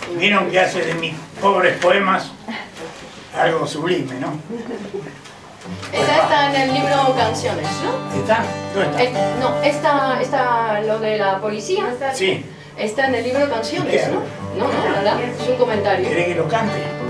Vieron que hace de mis pobres poemas algo sublime, ¿no? Esta está en el libro Canciones, ¿no? ¿Está? ¿Dónde está? Es- no, esta, esta, lo de la policía, Sí. está en el libro Canciones, ¿Qué? ¿no? No, no, nada, es un comentario. ¿Querés que lo cante?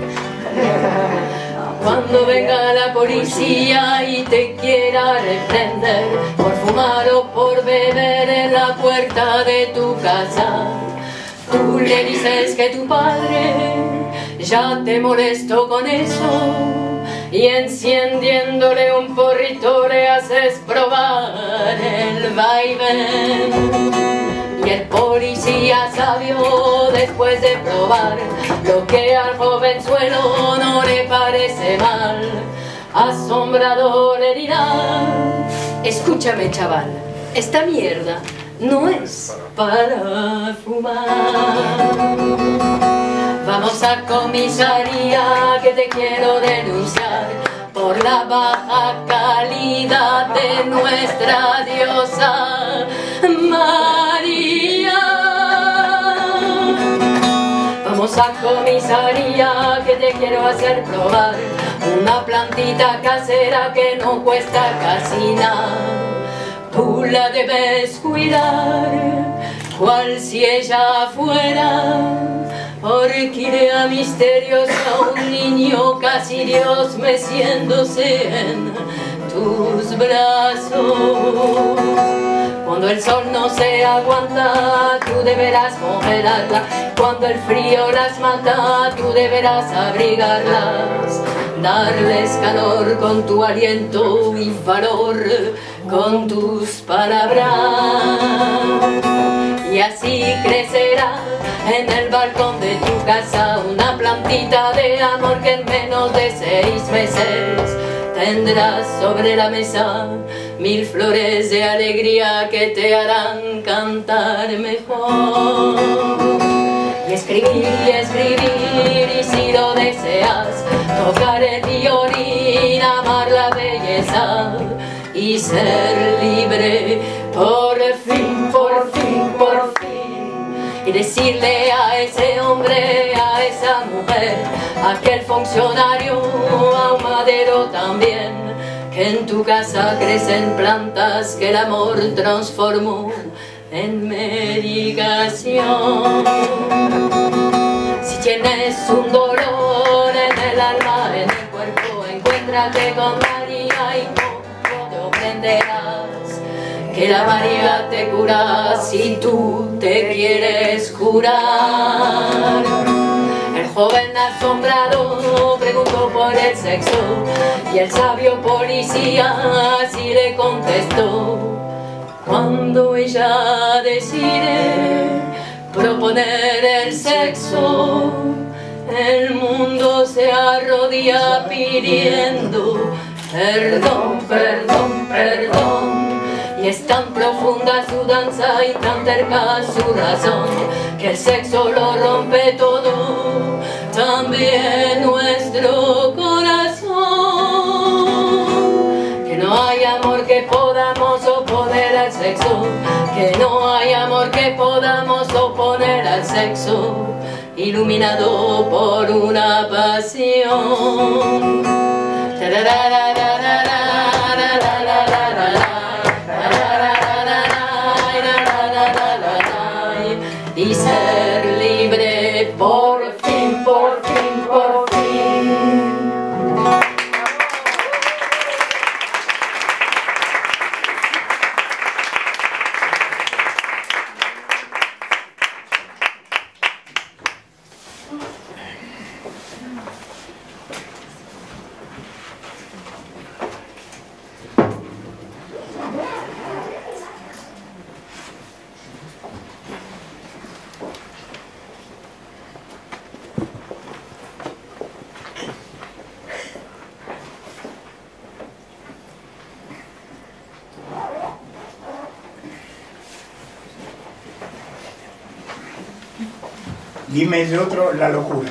Cuando venga la policía y te quiera reprender por fumar o por beber en la puerta de tu casa, tú le dices que tu padre ya te molestó con eso y enciendiéndole un porrito le haces probar el vaivén. Y el policía sabio, después de probar lo que al jovenzuelo no le parece mal, asombrado le dirá: escúchame, chaval, esta mierda no es para fumar. Vamos a comisaría que te quiero denunciar por la baja calidad de nuestra diosa María. Vamos a comisaría que te quiero hacer probar una plantita casera que no cuesta casi nada. Tú la debes cuidar, cual si ella fuera orquídea misteriosa, un niño casi Dios meciéndose en tus brazos. Cuando el sol no se aguanta, tú deberás congelarla. Cuando el frío las mata, tú deberás abrigarlas. Darles calor con tu aliento y valor con tus palabras. Y así crecerá en el balcón de tu casa una plantita de amor que en menos de seis meses tendrás sobre la mesa mil flores de alegría que te harán cantar mejor. Y escribir y escribir, y si lo deseas, tocar el violín, amar la belleza y ser libre por fin, por fin, por fin. Y decirle a ese hombre, a esa mujer, a aquel funcionario, a un madero también, que en tu casa crecen plantas que el amor transformó en medicación. Si tienes un dolor en el alma, en el cuerpo, encuéntrate con María y pronto comprenderás que la María te cura si tú te quieres curar. El joven asombrado preguntó por el sexo y el sabio policía así le contestó: cuando ella decide proponer el sexo, el mundo se arrodilla pidiendo perdón, perdón, perdón. Y es tan profunda su danza y tan terca su razón, que el sexo lo rompe todo, también nuestro corazón. Que no hay amor que podamos oponer al sexo, que no hay amor que podamos oponer al sexo, iluminado por una pasión. Y ser libre por fin, por fin, por fin. Dime de otro la locura.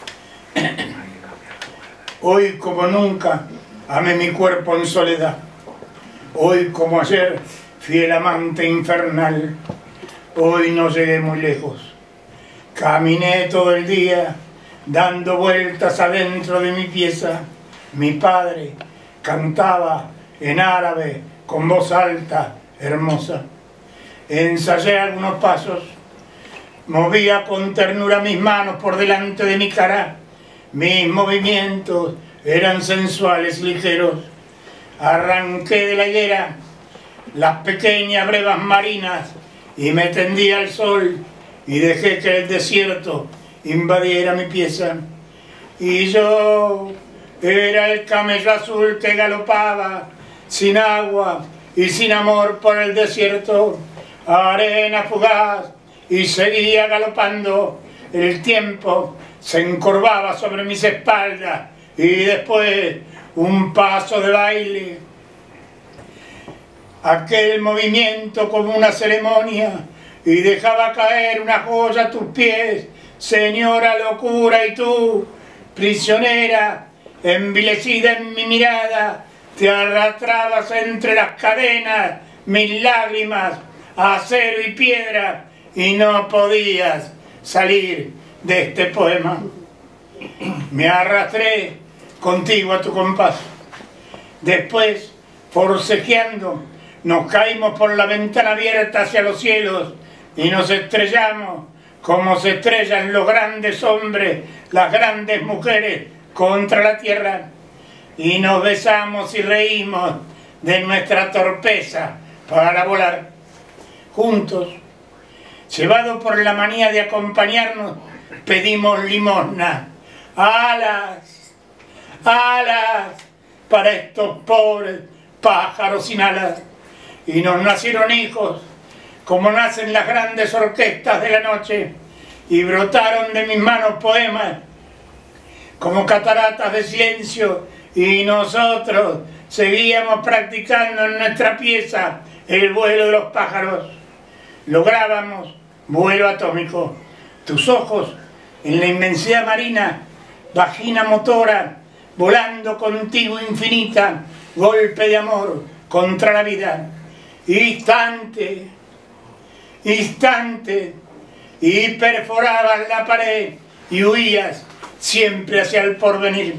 Hoy como nunca amé mi cuerpo en soledad. Hoy como ayer fiel amante infernal. Hoy no llegué muy lejos. Caminé todo el día dando vueltas adentro de mi pieza. Mi padre cantaba en árabe con voz alta, hermosa. Ensayé algunos pasos, movía con ternura mis manos por delante de mi cara. Mis movimientos eran sensuales, ligeros. Arranqué de la higuera las pequeñas brevas marinas y me tendí al sol y dejé que el desierto invadiera mi pieza. Y yo era el camello azul que galopaba sin agua y sin amor por el desierto, arena fugaz, y seguía galopando. El tiempo se encorvaba sobre mis espaldas y después un paso de baile. Aquel movimiento como una ceremonia y dejaba caer una joya a tus pies, señora locura, y tú, prisionera, envilecida en mi mirada, te arrastrabas entre las cadenas, mis lágrimas, acero y piedra, y no podías salir de este poema. Me arrastré contigo a tu compás. Después, forcejeando, nos caímos por la ventana abierta hacia los cielos y nos estrellamos como se estrellan los grandes hombres, las grandes mujeres contra la tierra. Y nos besamos y reímos de nuestra torpeza para volar. Juntos, llevados por la manía de acompañarnos, pedimos limosna. Alas, alas para estos pobres pájaros sin alas. Y nos nacieron hijos, como nacen las grandes orquestas de la noche, y brotaron de mis manos poemas, como cataratas de silencio, y nosotros seguíamos practicando en nuestra pieza el vuelo de los pájaros. Lográbamos vuelo atómico. Tus ojos en la inmensidad marina, vagina motora, volando contigo infinita, golpe de amor contra la vida. Instante, instante, y perforabas la pared y huías siempre hacia el porvenir.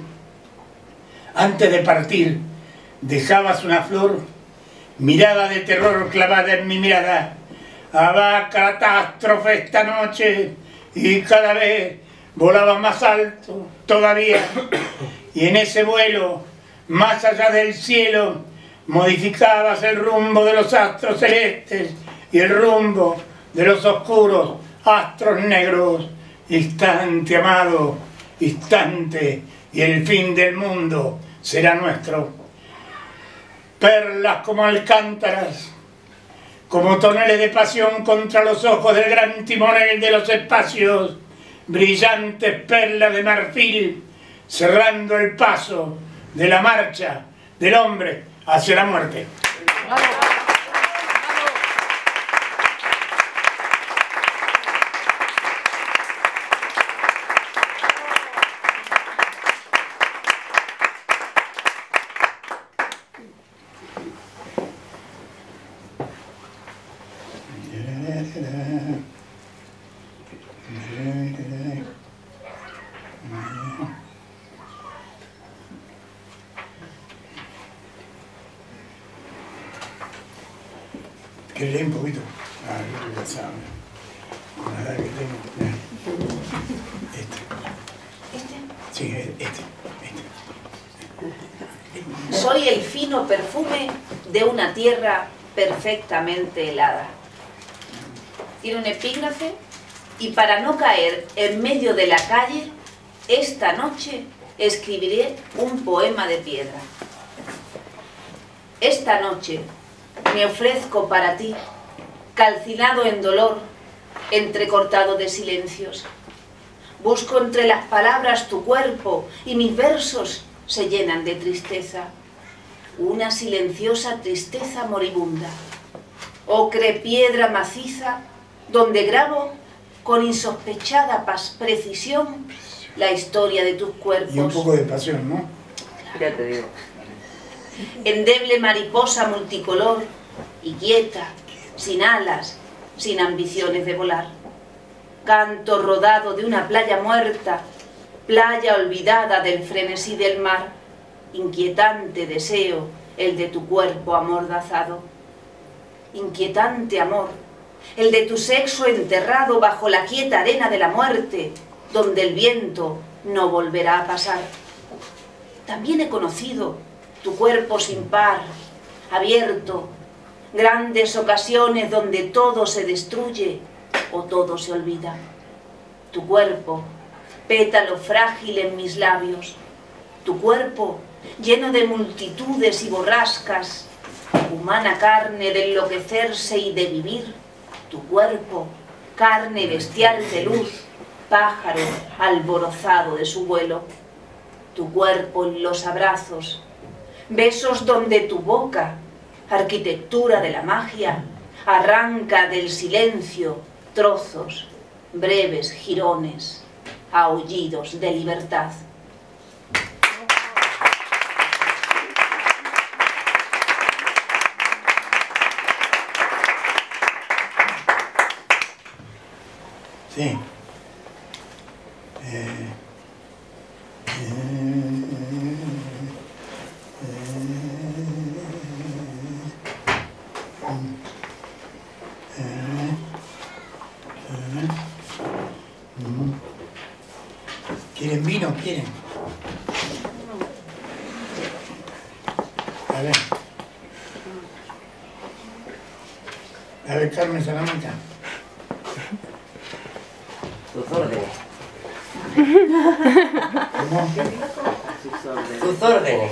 Antes de partir, dejabas una flor, mirada de terror clavada en mi mirada. Habrá catástrofe esta noche, y cada vez volaba más alto todavía. Y en ese vuelo, más allá del cielo, modificabas el rumbo de los astros celestes y el rumbo de los oscuros astros negros. Instante, amado, instante, y el fin del mundo será nuestro. Perlas como alcántaras, como toneles de pasión contra los ojos del gran timonel de los espacios, brillantes perlas de marfil, cerrando el paso de la marcha del hombre hacia la muerte. Que lee un poquito. Ah, yo ya saben. Con la edad que tengo. Este. ¿Este? Sí, este. este. Soy el fino perfume de una tierra perfectamente helada. Tiene un epígrafe, y para no caer en medio de la calle, esta noche escribiré un poema de piedra. Esta noche me ofrezco para ti, calcinado en dolor, entrecortado de silencios. Busco entre las palabras tu cuerpo y mis versos se llenan de tristeza. Una silenciosa tristeza moribunda. Ocre piedra maciza, donde grabo con insospechada precisión la historia de tus cuerpos. Y un poco de pasión, ¿no? Ya te digo. Endeble mariposa multicolor y quieta, sin alas, sin ambiciones de volar. canto rodado de una playa muerta, playa olvidada del frenesí del mar, inquietante deseo el de tu cuerpo amordazado. Inquietante amor, el de tu sexo enterrado bajo la quieta arena de la muerte, donde el viento no volverá a pasar. También he conocido tu cuerpo sin par, abierto, grandes ocasiones donde todo se destruye o todo se olvida. Tu cuerpo, pétalo frágil en mis labios, tu cuerpo lleno de multitudes y borrascas, humana carne de enloquecerse y de vivir, tu cuerpo, carne bestial de luz, pájaro alborozado de su vuelo, tu cuerpo en los abrazos, besos donde tu boca, arquitectura de la magia, arranca del silencio trozos, breves jirones, aullidos de libertad. Sí. Eh, eh, eh, eh, mm. ¿Quieren vino? ¿Quieren? A ver. A ver, Carmen Salamanca. Tus órdenes. ¿Cómo? Tus órdenes.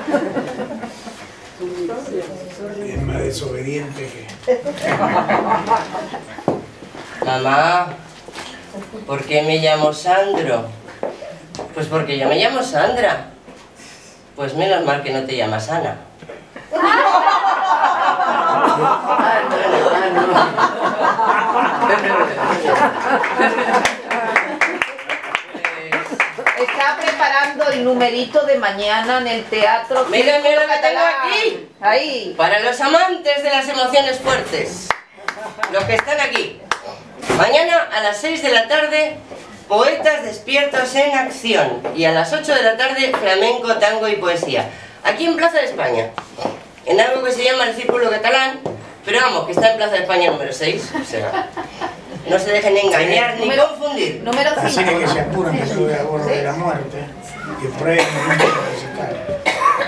Es más desobediente que... Mamá, ¿por qué me llamo Sandro? Pues porque yo me llamo Sandra. Pues menos mal que no te llamas Ana. Está preparando el numerito de mañana en el teatro. Mira, mira lo que tengo aquí. Ahí. Para los amantes de las emociones fuertes, los que están aquí. Mañana a las seis de la tarde, Poetas Despiertos en Acción. Y a las ocho de la tarde, Flamenco, Tango y Poesía. Aquí en Plaza de España. En algo que se llama el Círculo Catalán. Pero vamos, que está en Plaza de España número seis. O sea, no se dejen engañar ni número, confundir. Número Así cinco. que se apuran que se lo de abordo de la muerte, que por ahí no hay que se cae.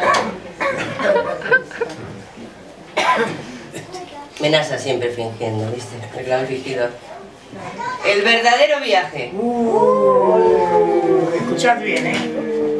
Menaza siempre fingiendo, ¿viste? El gran fingidor. El verdadero viaje. Uh, escuchad bien, ¿eh?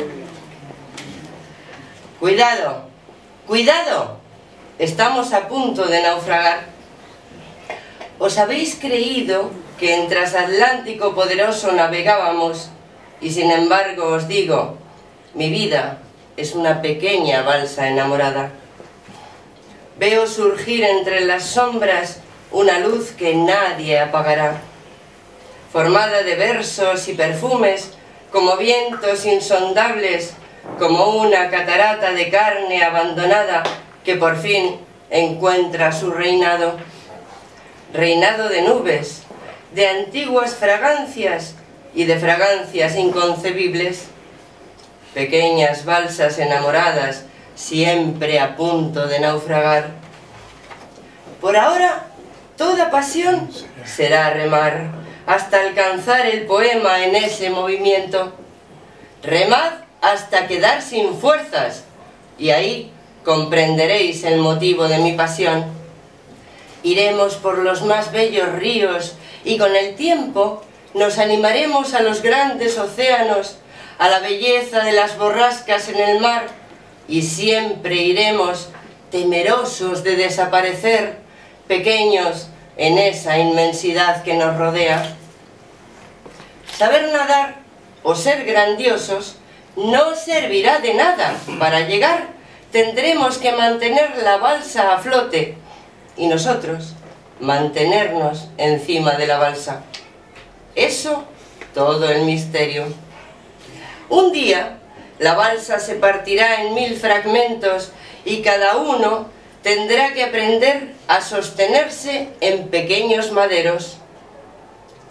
Cuidado, cuidado. Estamos a punto de naufragar. ¿Os habéis creído que en transatlántico poderoso navegábamos? Y sin embargo os digo, mi vida es una pequeña balsa enamorada. Veo surgir entre las sombras una luz que nadie apagará, formada de versos y perfumes, como vientos insondables, como una catarata de carne abandonada que por fin encuentra su reinado. Reinado de nubes, de antiguas fragancias y de fragancias inconcebibles. Pequeñas balsas enamoradas, siempre a punto de naufragar. Por ahora, toda pasión será remar, hasta alcanzar el poema en ese movimiento. Remad hasta quedar sin fuerzas, y ahí comprenderéis el motivo de mi pasión. Iremos por los más bellos ríos, y con el tiempo nos animaremos a los grandes océanos, a la belleza de las borrascas en el mar, y siempre iremos temerosos de desaparecer, pequeños en esa inmensidad que nos rodea. Saber nadar o ser grandiosos no servirá de nada. Para llegar tendremos que mantener la balsa a flote y nosotros mantenernos encima de la balsa. Eso todo el misterio. Un día la balsa se partirá en mil fragmentos y cada uno tendrá que aprender a sostenerse en pequeños maderos.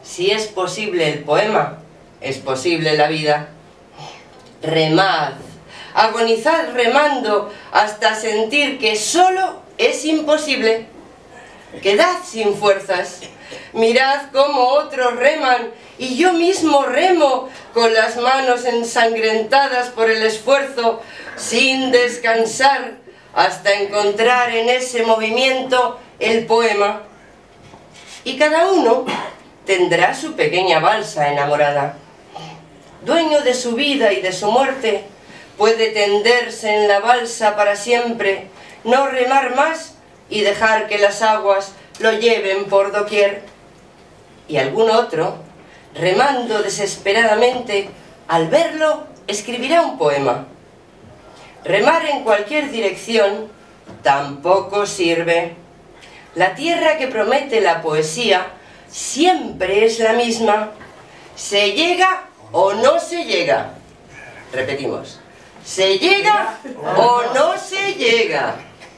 Si es posible el poema, es posible la vida. Remad, agonizad remando hasta sentir que solo es imposible. Quedad sin fuerzas, mirad cómo otros reman y yo mismo remo con las manos ensangrentadas por el esfuerzo, sin descansar, hasta encontrar en ese movimiento el poema. Y cada uno tendrá su pequeña balsa enamorada. Dueño de su vida y de su muerte, puede tenderse en la balsa para siempre, no remar más y dejar que las aguas lo lleven por doquier. Y algún otro, remando desesperadamente, al verlo escribirá un poema. Remar en cualquier dirección tampoco sirve. La tierra que promete la poesía siempre es la misma. Se llega o no se llega. Repetimos. ¿Se llega o no se llega?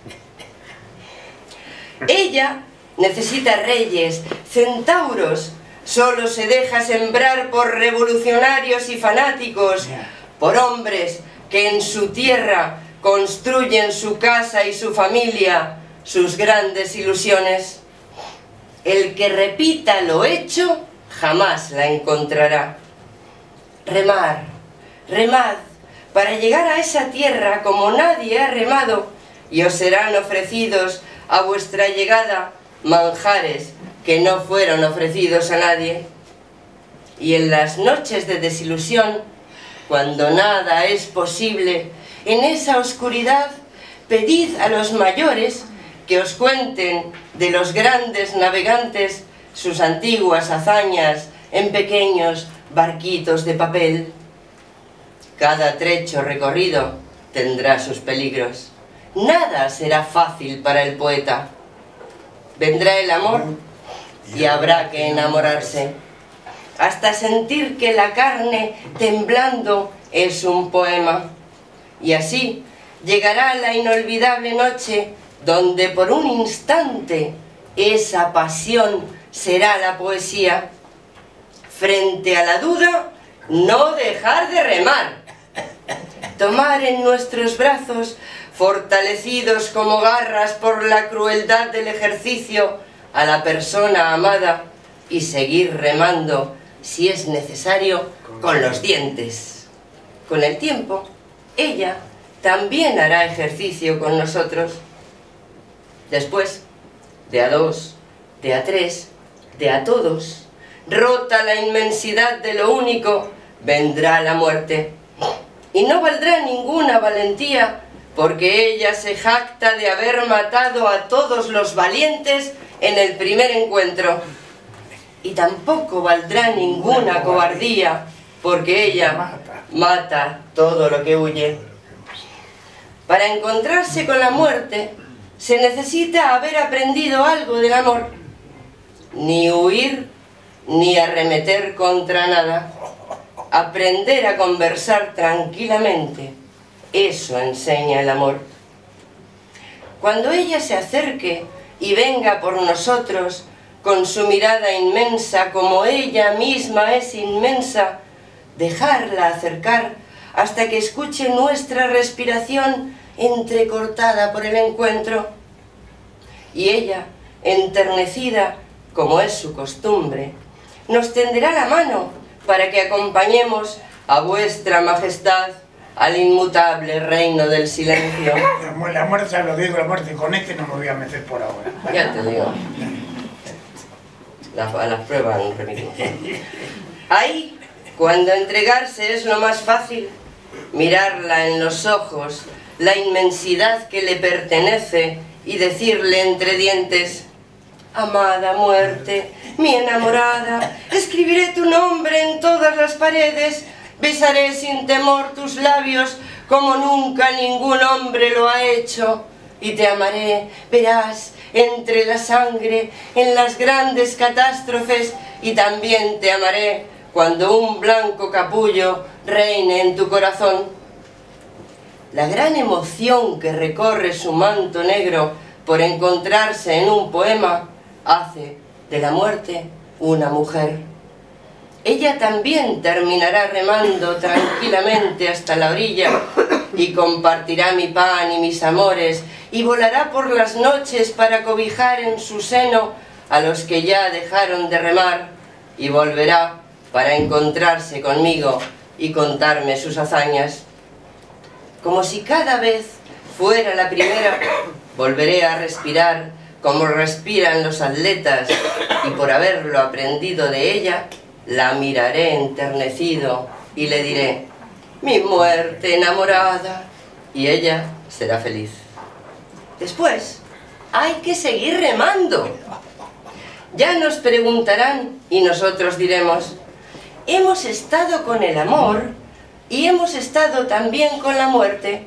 Ella necesita reyes, centauros. Solo se deja sembrar por revolucionarios y fanáticos, por hombres que en su tierra construyen su casa y su familia, sus grandes ilusiones. El que repita lo hecho jamás la encontrará. Remar, remad, para llegar a esa tierra como nadie ha remado, y os serán ofrecidos a vuestra llegada manjares que no fueron ofrecidos a nadie. Y en las noches de desilusión, cuando nada es posible, en esa oscuridad, pedid a los mayores que os cuenten de los grandes navegantes sus antiguas hazañas en pequeños barquitos de papel. Cada trecho recorrido tendrá sus peligros. Nada será fácil para el poeta. Vendrá el amor y habrá que enamorarse, hasta sentir que la carne temblando es un poema. Y así llegará la inolvidable noche donde por un instante esa pasión será la poesía. Frente a la duda, no dejar de remar. Tomar en nuestros brazos, fortalecidos como garras por la crueldad del ejercicio, a la persona amada y seguir remando, si es necesario, con los dientes. Con el tiempo, ella también hará ejercicio con nosotros. Después, de a dos, de a tres, de a todos, rota la inmensidad de lo único, vendrá la muerte. Y no valdrá ninguna valentía, porque ella se jacta de haber matado a todos los valientes en el primer encuentro. Y tampoco valdrá ninguna cobardía, porque ella mata todo lo que huye. Para encontrarse con la muerte, se necesita haber aprendido algo del amor. Ni huir, ni arremeter contra nada. Aprender a conversar tranquilamente, eso enseña el amor. Cuando ella se acerque y venga por nosotros, con su mirada inmensa, como ella misma es inmensa, dejarla acercar hasta que escuche nuestra respiración entrecortada por el encuentro. Y ella, enternecida, como es su costumbre, nos tenderá la mano para que acompañemos a vuestra majestad al inmutable reino del silencio. La muerte, ya lo digo, la muerte, con este no me voy a meter por ahora. Ya te digo. Las, a las pruebas nos remitimos. Ahí, cuando entregarse es lo más fácil, mirarla en los ojos, la inmensidad que le pertenece, y decirle entre dientes: amada muerte, mi enamorada, escribiré tu nombre en todas las paredes, besaré sin temor tus labios como nunca ningún hombre lo ha hecho, y te amaré, verás, entre la sangre, en las grandes catástrofes, y también te amaré cuando un blanco capullo reine en tu corazón. La gran emoción que recorre su manto negro por encontrarse en un poema hace de la muerte una mujer. ella también terminará remando tranquilamente hasta la orilla y compartirá mi pan y mis amores y volará por las noches para cobijar en su seno a los que ya dejaron de remar y volverá para encontrarse conmigo y contarme sus hazañas. Como si cada vez fuera la primera, volveré a respirar como respiran los atletas y por haberlo aprendido de ella, la miraré enternecido y le diré: mi muerte enamorada, y ella será feliz. Después, hay que seguir remando. Ya nos preguntarán y nosotros diremos: hemos estado con el amor y hemos estado también con la muerte.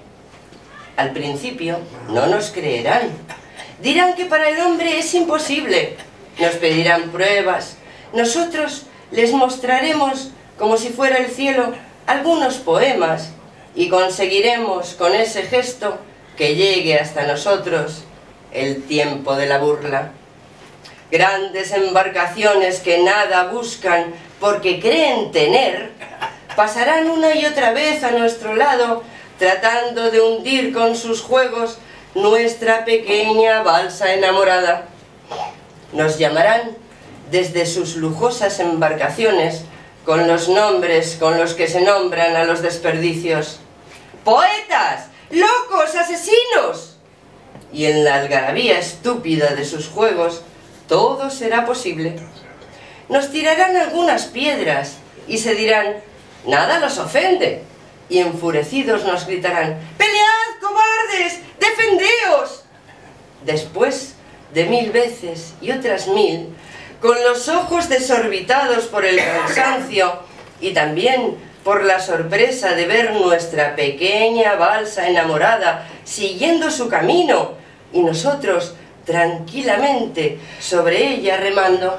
Al principio no nos creerán. Dirán que para el hombre es imposible. Nos pedirán pruebas. Nosotros les mostraremos, como si fuera el cielo, algunos poemas y conseguiremos con ese gesto que llegue hasta nosotros el tiempo de la burla. Grandes embarcaciones que nada buscan porque creen tener, pasarán una y otra vez a nuestro lado tratando de hundir con sus juegos nuestra pequeña balsa enamorada. Nos llamarán desde sus lujosas embarcaciones con los nombres con los que se nombran a los desperdicios: ¡poetas! ¡Locos! ¡Asesinos! Y en la algarabía estúpida de sus juegos todo será posible. Nos tirarán algunas piedras y se dirán: nada los ofende. Y enfurecidos nos gritarán: ¡pelead, cobardes! ¡Defendeos! Después de mil veces y otras mil, con los ojos desorbitados por el cansancio y también por la sorpresa de ver nuestra pequeña balsa enamorada siguiendo su camino y nosotros tranquilamente sobre ella remando,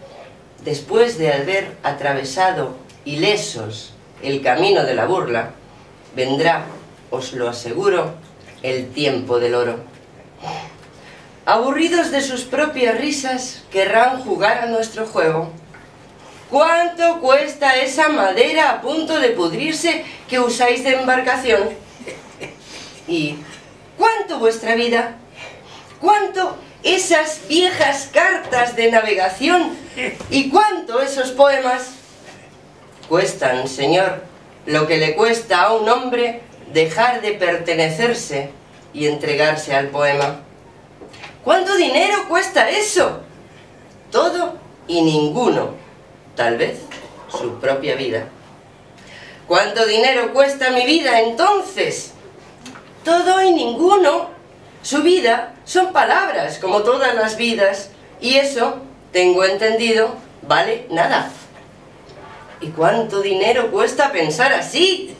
después de haber atravesado ilesos el camino de la burla, vendrá, os lo aseguro, el tiempo del oro. Aburridos de sus propias risas, querrán jugar a nuestro juego. ¿Cuánto cuesta esa madera a punto de pudrirse que usáis de embarcación? ¿Y cuánto vuestra vida? ¿Cuánto esas viejas cartas de navegación? ¿Y cuánto esos poemas? Cuestan, señor, lo que le cuesta a un hombre dejar de pertenecerse y entregarse al poema. ¿Cuánto dinero cuesta eso? Todo y ninguno, tal vez su propia vida. ¿Cuánto dinero cuesta mi vida entonces? Todo y ninguno. Su vida son palabras, como todas las vidas, y eso, tengo entendido, vale nada. ¿Y cuánto dinero cuesta pensar así?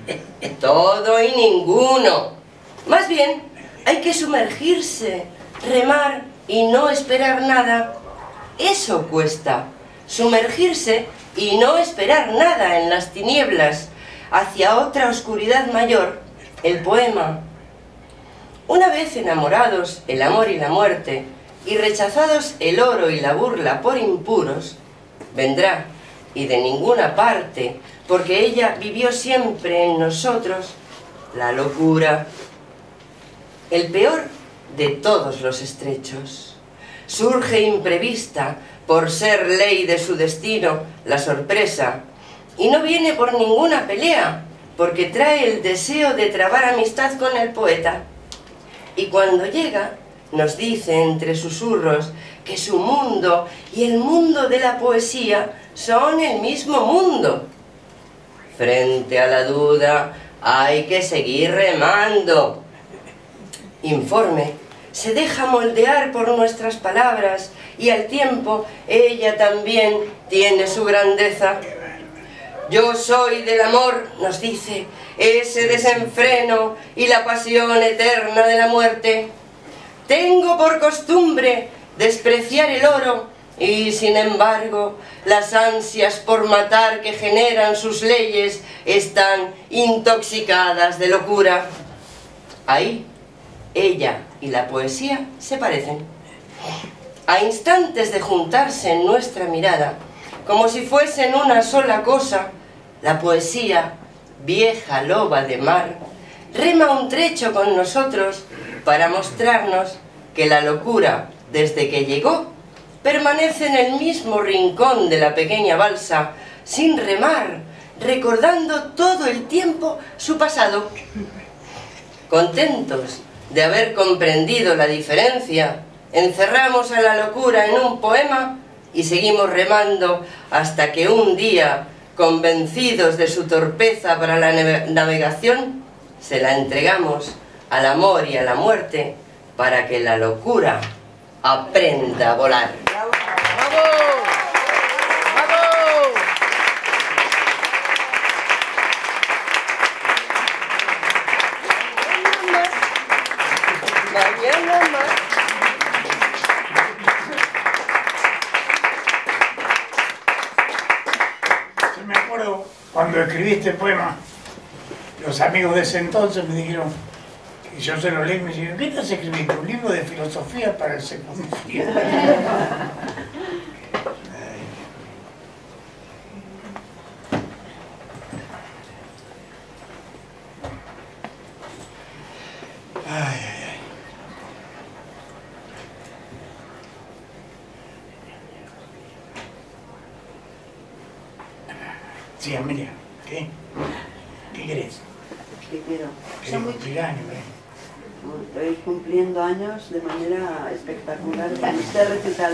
Todo y ninguno. Más bien, hay que sumergirse, remar y no esperar nada. Eso cuesta, sumergirse y no esperar nada en las tinieblas, hacia otra oscuridad mayor, el poema. Una vez enamorados el amor y la muerte, y rechazados el oro y la burla por impuros, vendrá, y de ninguna parte, porque ella vivió siempre en nosotros, la locura. El peor de todos los estrechos. Surge imprevista, por ser ley de su destino, la sorpresa, y no viene por ninguna pelea, porque trae el deseo de trabar amistad con el poeta. Y cuando llega, nos dice entre susurros que su mundo y el mundo de la poesía son el mismo mundo. Frente a la duda, hay que seguir remando. Informe, se deja moldear por nuestras palabras y al tiempo ella también tiene su grandeza. Yo soy del amor, nos dice, ese desenfreno y la pasión eterna de la muerte. Tengo por costumbre despreciar el oro y, sin embargo, las ansias por matar que generan sus leyes están intoxicadas de locura. Ahí, ella y la poesía se parecen. A instantes de juntarse en nuestra mirada, como si fuesen una sola cosa, la poesía, vieja loba de mar, rema un trecho con nosotros para mostrarnos que la locura, desde que llegó, permanece en el mismo rincón de la pequeña balsa, sin remar, recordando todo el tiempo su pasado. Contentos de haber comprendido la diferencia, encerramos a la locura en un poema y seguimos remando hasta que un día, convencidos de su torpeza para la navegación, se la entregamos al amor y a la muerte para que la locura aprenda a volar. ¡Bravo! ¡Bravo! Mañana más. Yo me acuerdo cuando escribí este poema, los amigos de ese entonces me dijeron, y yo se lo leí y me dijeron, ¿qué estás escribiendo? Un libro de filosofía para el secundario. Ay, ay, ay. Sí, Amelia, ¿qué? ¿Qué querés? ¿Qué quiero? ¿Querés cumplir años, eh? Estoy cumpliendo años de manera espectacular en este recital.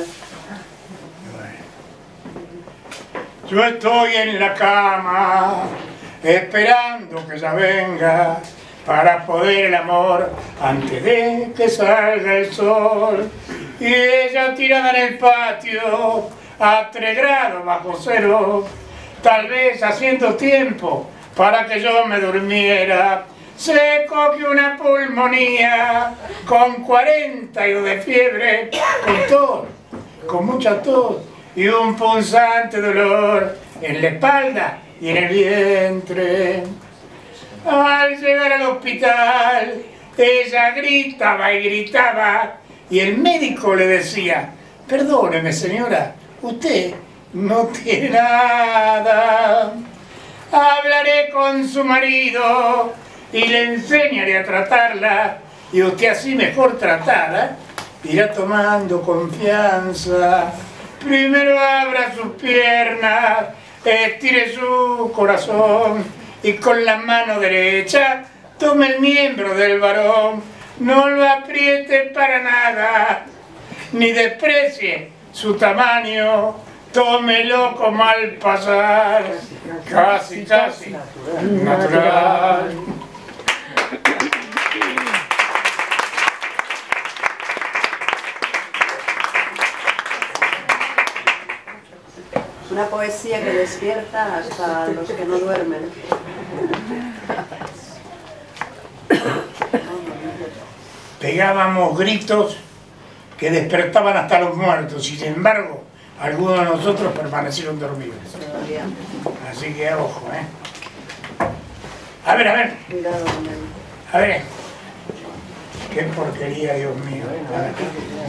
Yo estoy en la cama esperando que ella venga para poder el amor antes de que salga el sol. Y ella tirada en el patio a tres grados bajo cero, tal vez haciendo tiempo para que yo me durmiera. Se cogió una pulmonía con cuarenta y dos de fiebre, con tos, con mucha tos y un punzante dolor en la espalda y en el vientre. Al llegar al hospital, ella gritaba y gritaba y el médico le decía, perdóneme señora, usted no tiene nada. Hablaré con su marido y le enseñaré a tratarla, y usted así mejor tratada irá tomando confianza. Primero abra sus piernas, estire su corazón y con la mano derecha tome el miembro del varón. No lo apriete para nada, ni desprecie su tamaño, tómelo como al pasar, casi, casi natural. Una poesía que despierta hasta los que no duermen. Pegábamos gritos que despertaban hasta los muertos y sin embargo algunos de nosotros permanecieron dormidos. Así que ojo, ¿eh? A ver, a ver. A ver. Qué porquería, Dios mío. A ver.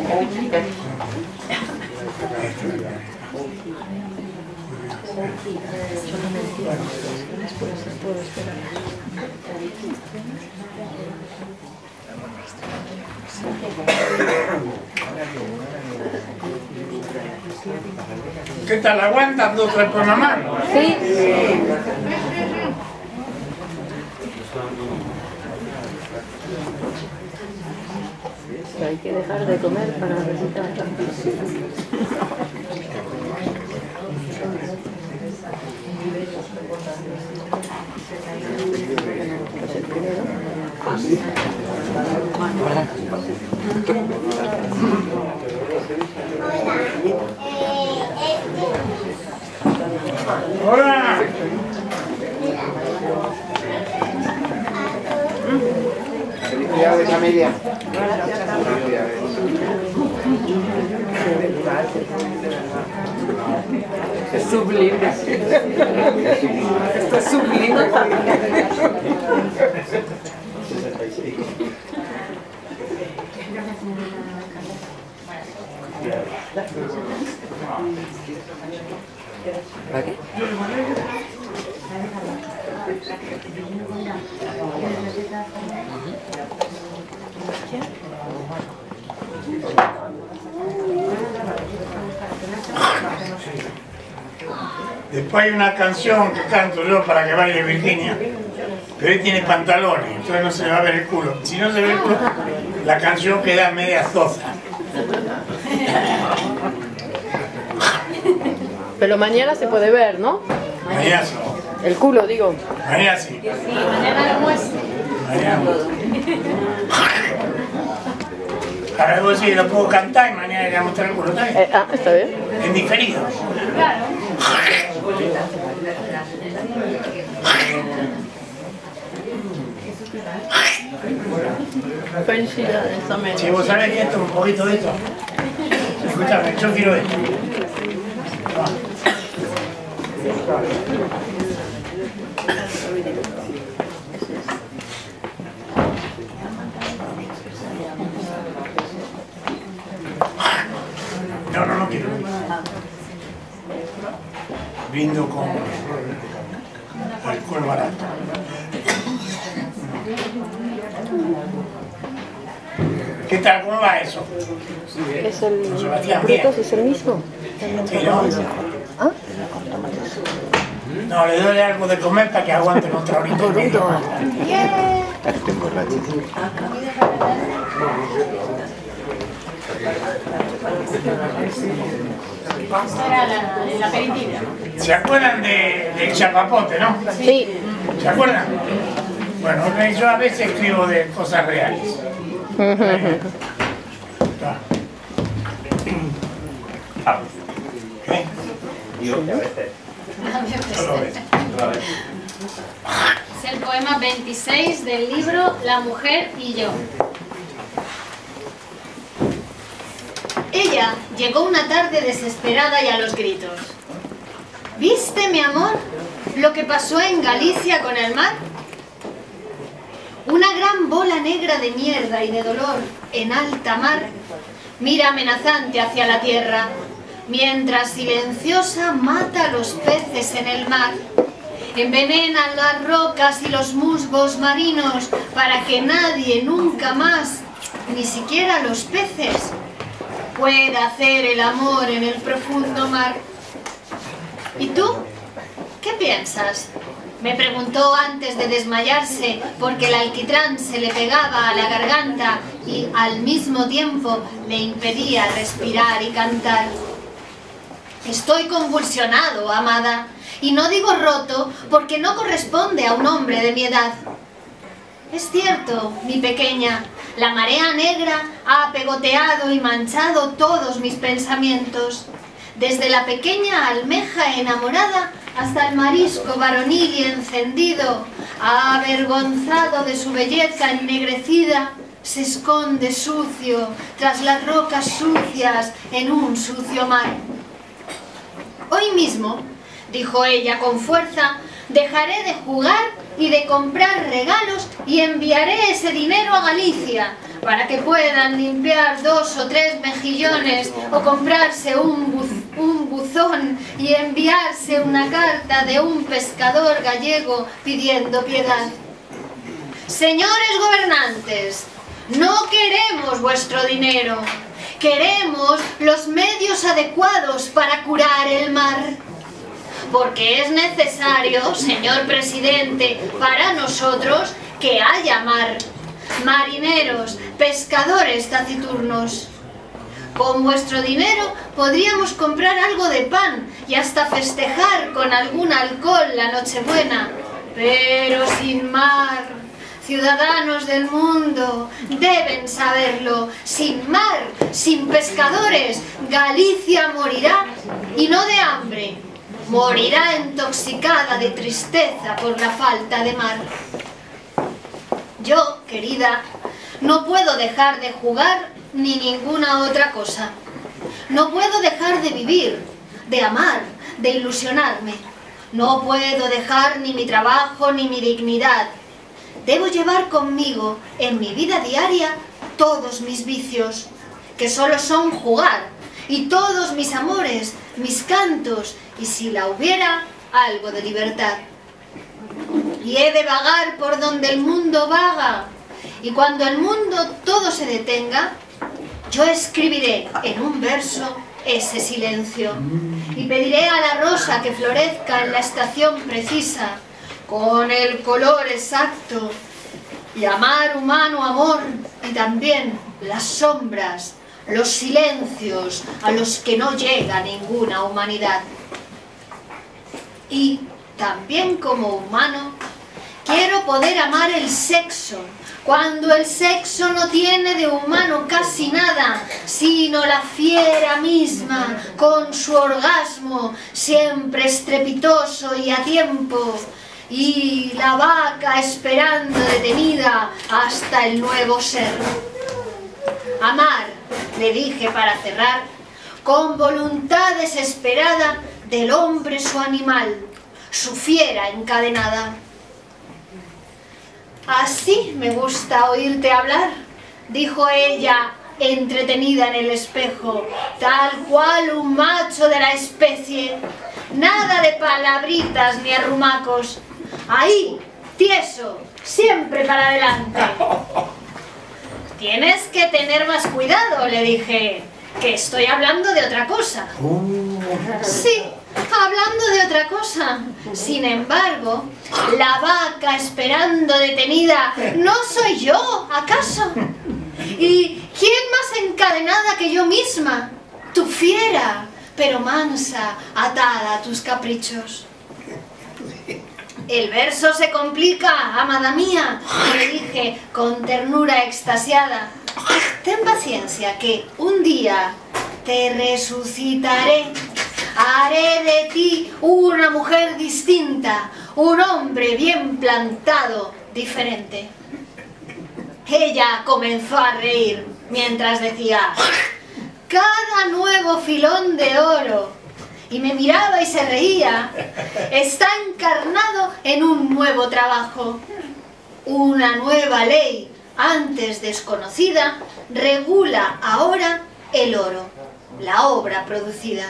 ¿Qué tal? ¿Aguantan dos o tres poemas más? Sí. Hay que dejar de comer para recitar. Hola. Felicidades, Amelia. Es sublime. Esto es sublime. ¿Para qué? Después hay una canción que canto yo para que baile Virginia, pero él tiene pantalones, entonces no se le va a ver el culo. Si no se ve el culo, la canción queda media zoza. Pero mañana se puede ver, ¿no? Mañana sí. El culo, digo. Mañana sí. Sí, mañana lo muestro. Mañana. Ahora debo decir que lo puedo cantar y mañana le voy a mostrar el culo también. Eh, ah, está bien. En diferido. Claro. Felicidades, amén. Si vos sabés que esto, un poquito de esto. Escúchame, yo quiero esto. No, no, no quiero. Brindo con alcohol barato. ¿Qué tal? ¿Cómo va eso? Es el... Don Sebastián, ¿Brutos bien. es el mismo? Sí, ¿no? ¿Ah? No, le doy algo de comer para que aguante otra horita y media. Esto era la, el aperitivo. ¿Se acuerdan de, del chapapote, no? Sí. ¿Se acuerdan? Bueno, yo a veces escribo de cosas reales. ¿Qué? Es el poema veintiséis del libro La mujer y yo. Ella llegó una tarde desesperada y a los gritos. ¿Viste, mi amor, lo que pasó en Galicia con el mar? Una gran bola negra de mierda y de dolor en alta mar mira amenazante hacia la tierra, mientras silenciosa mata a los peces en el mar. Envenena las rocas y los musgos marinos para que nadie nunca más, ni siquiera los peces, pueda hacer el amor en el profundo mar. ¿Y tú? ¿Qué piensas? Me preguntó antes de desmayarse porque el alquitrán se le pegaba a la garganta y al mismo tiempo le impedía respirar y cantar. Estoy convulsionado, amada, y no digo roto porque no corresponde a un hombre de mi edad. Es cierto, mi pequeña, la marea negra ha pegoteado y manchado todos mis pensamientos, desde la pequeña almeja enamorada hasta el marisco varonil y encendido, avergonzado de su belleza ennegrecida, se esconde sucio tras las rocas sucias en un sucio mar. Hoy mismo, dijo ella con fuerza, dejaré de jugar y de comprar regalos y enviaré ese dinero a Galicia para que puedan limpiar dos o tres mejillones o comprarse un, buz, un buzón y enviarse una carta de un pescador gallego pidiendo piedad. Señores gobernantes, no queremos vuestro dinero, queremos los medios adecuados para curar el mar. Porque es necesario, señor presidente, para nosotros que haya mar, marineros, pescadores taciturnos. Con vuestro dinero podríamos comprar algo de pan y hasta festejar con algún alcohol la Nochebuena. Pero sin mar, ciudadanos del mundo, deben saberlo, sin mar, sin pescadores, Galicia morirá y no de hambre. Morirá intoxicada de tristeza por la falta de mar. Yo, querida, no puedo dejar de jugar ni ninguna otra cosa. No puedo dejar de vivir, de amar, de ilusionarme. No puedo dejar ni mi trabajo ni mi dignidad. Debo llevar conmigo en mi vida diaria todos mis vicios. que solo son jugar, y todos mis amores, mis cantos, y si la hubiera, algo de libertad. Y he de vagar por donde el mundo vaga, y cuando el mundo todo se detenga, yo escribiré en un verso ese silencio, y pediré a la rosa que florezca en la estación precisa, con el color exacto, y amar humano amor, y también las sombras, los silencios a los que no llega ninguna humanidad. Y también como humano, quiero poder amar el sexo, cuando el sexo no tiene de humano casi nada, sino la fiera misma, con su orgasmo, siempre estrepitoso y a tiempo, y la vaca esperando detenida hasta el nuevo ser. Amar, le dije para cerrar, con voluntad desesperada del hombre su animal, su fiera encadenada. Así me gusta oírte hablar, dijo ella, entretenida en el espejo, tal cual un macho de la especie. Nada de palabritas ni arrumacos. Ahí, tieso, siempre para adelante. Tienes que tener más cuidado, le dije, que estoy hablando de otra cosa. Sí, hablando de otra cosa. Sin embargo, la vaca esperando detenida no soy yo, ¿acaso? ¿Y quién más encadenada que yo misma? Tu fiera, pero mansa, atada a tus caprichos. El verso se complica, amada mía, le dije con ternura extasiada. Ten paciencia que un día te resucitaré. Haré de ti una mujer distinta, un hombre bien plantado, diferente. Ella comenzó a reír mientras decía, cada nuevo filón de oro, y me miraba y se reía, está encarnado en un nuevo trabajo. Una nueva ley, antes desconocida, regula ahora el oro, la obra producida.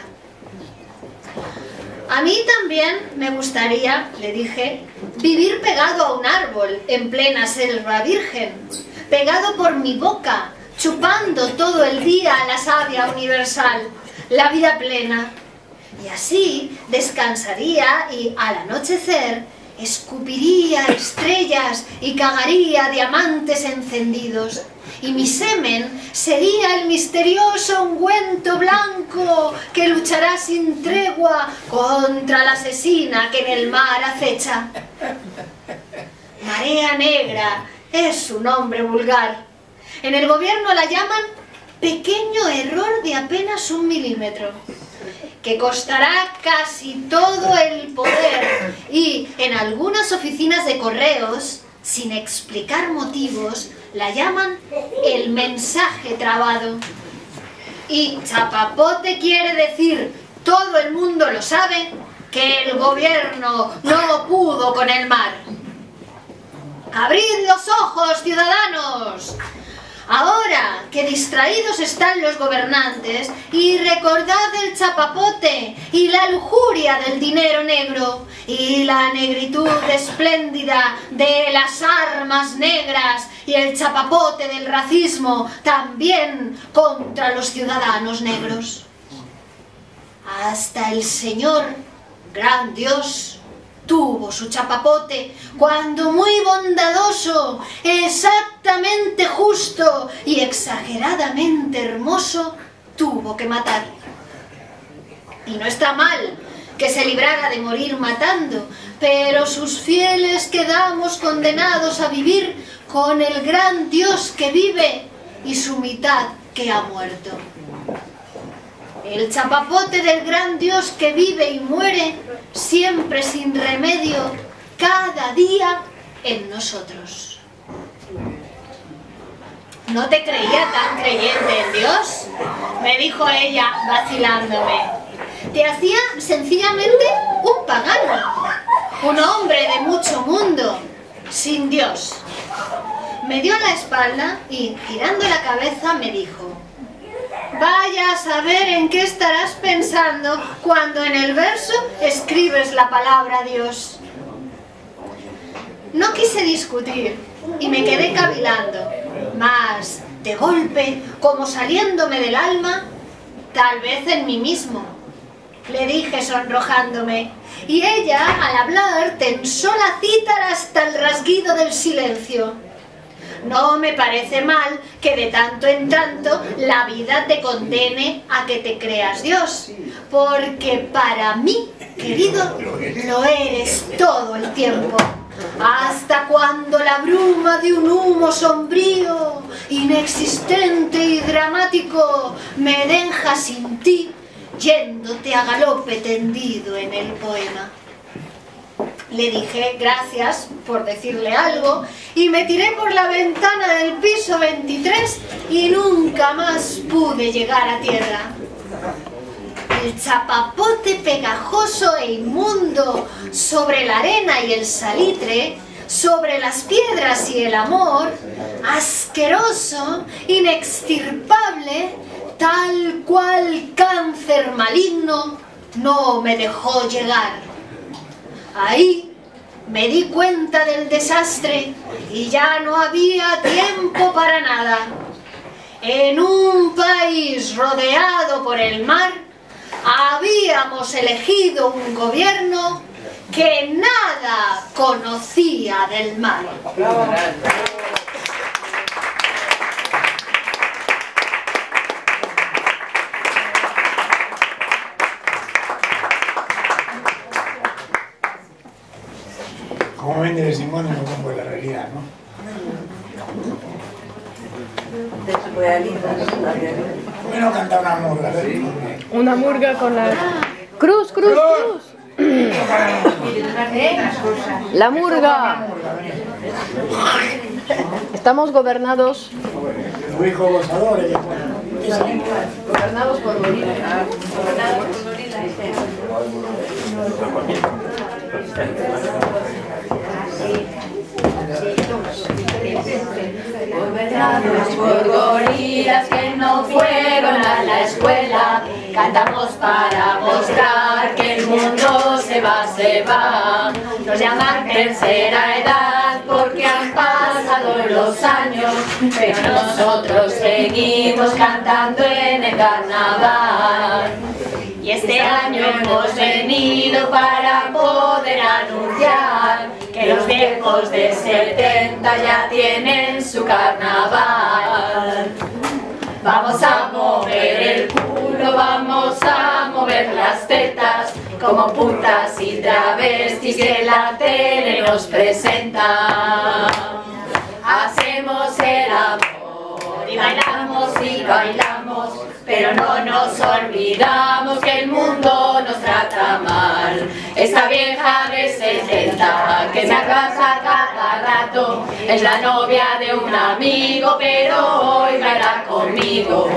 A mí también me gustaría, le dije, vivir pegado a un árbol en plena selva virgen, pegado por mi boca, chupando todo el día la savia universal, la vida plena. Y así descansaría y al anochecer escupiría estrellas y cagaría diamantes encendidos. Y mi semen sería el misterioso ungüento blanco que luchará sin tregua contra la asesina que en el mar acecha. Marea negra es su nombre vulgar. En el gobierno la llaman pequeño error de apenas un milímetro, que costará casi todo el poder, y en algunas oficinas de correos, sin explicar motivos, la llaman el mensaje trabado. Y chapapote quiere decir, todo el mundo lo sabe, que el gobierno no pudo con el mar. ¡Abrid los ojos, ciudadanos! Ahora que distraídos están los gobernantes, y recordad el chapapote y la lujuria del dinero negro y la negritud espléndida de las armas negras y el chapapote del racismo también contra los ciudadanos negros. Hasta el Señor, gran Dios, tuvo su chapapote cuando muy bondadoso, exactamente justo y exageradamente hermoso, tuvo que matar. Y no está mal que se librara de morir matando, pero sus fieles quedamos condenados a vivir con el gran Dios que vive y su mitad que ha muerto. El chapapote del gran Dios que vive y muere, siempre sin remedio, cada día en nosotros. ¿No te creía tan creyente en Dios?, me dijo ella, vacilándome. Te hacía sencillamente un pagano, un hombre de mucho mundo, sin Dios. Me dio la espalda y, girando la cabeza, me dijo, Vaya a saber en qué estarás pensando cuando en el verso escribes la palabra Dios. No quise discutir y me quedé cavilando, mas de golpe, como saliéndome del alma, tal vez en mí mismo, le dije sonrojándome, y ella, al hablar, tensó la cítara hasta el rasguido del silencio. No me parece mal que de tanto en tanto la vida te condene a que te creas Dios, porque para mí, querido, lo eres todo el tiempo. Hasta cuando la bruma de un humo sombrío, inexistente y dramático, me deja sin ti, yéndote a galope tendido en el poema. Le dije gracias por decirle algo y me tiré por la ventana del piso veintitrés y nunca más pude llegar a tierra. El chapapote pegajoso e inmundo sobre la arena y el salitre, sobre las piedras y el amor, asqueroso, inextirpable, tal cual cáncer maligno, no me dejó llegar. Ahí me di cuenta del desastre y ya no había tiempo para nada. En un país rodeado por el mar, habíamos elegido un gobierno que nada conocía del mar. Como ven de vez en cuando, no como la realidad, ¿no? ¿Por qué no canta una murga? Una murga con la... ¡Cruz, cruz, cruz! La murga. Estamos gobernados. Los hijos gozadores. Gobernados por gorilas. Gobernados por gorilas. Gobernados por gorilas que no fueron a la escuela, cantamos para mostrar que el mundo se va, se va. Nos llaman tercera edad porque han pasado los años, pero nosotros seguimos cantando en el carnaval. Y este año hemos venido para poder anunciar que los viejos de setenta ya tienen su carnaval. Vamos a mover el culo, vamos a mover las tetas, como putas y travestis que la tele nos presenta. Hacemos el amor y bailamos y bailamos, pero no nos olvidamos que el mundo nos trata mal. Esta vieja de setenta que me abraza cada rato es la novia de un amigo, pero hoy baila conmigo.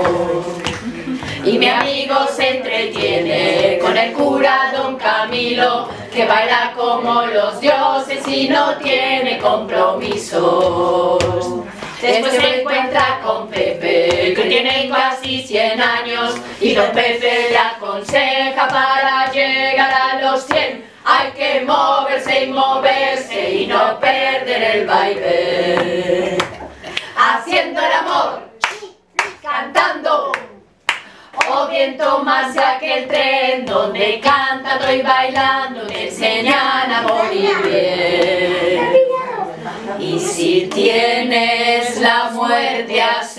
Y mi amigo se entretiene con el cura don Camilo, que baila como los dioses y no tiene compromisos. Después se encuentra con Pepe, que tiene casi cien años, y don Pepe le aconseja para llegar a los cien. Hay que moverse y moverse y no perder el baile. Haciendo el amor, cantando, o bien tomarse aquel tren donde cantando y bailando te enseñan a morir bien. Y si tienes la muerte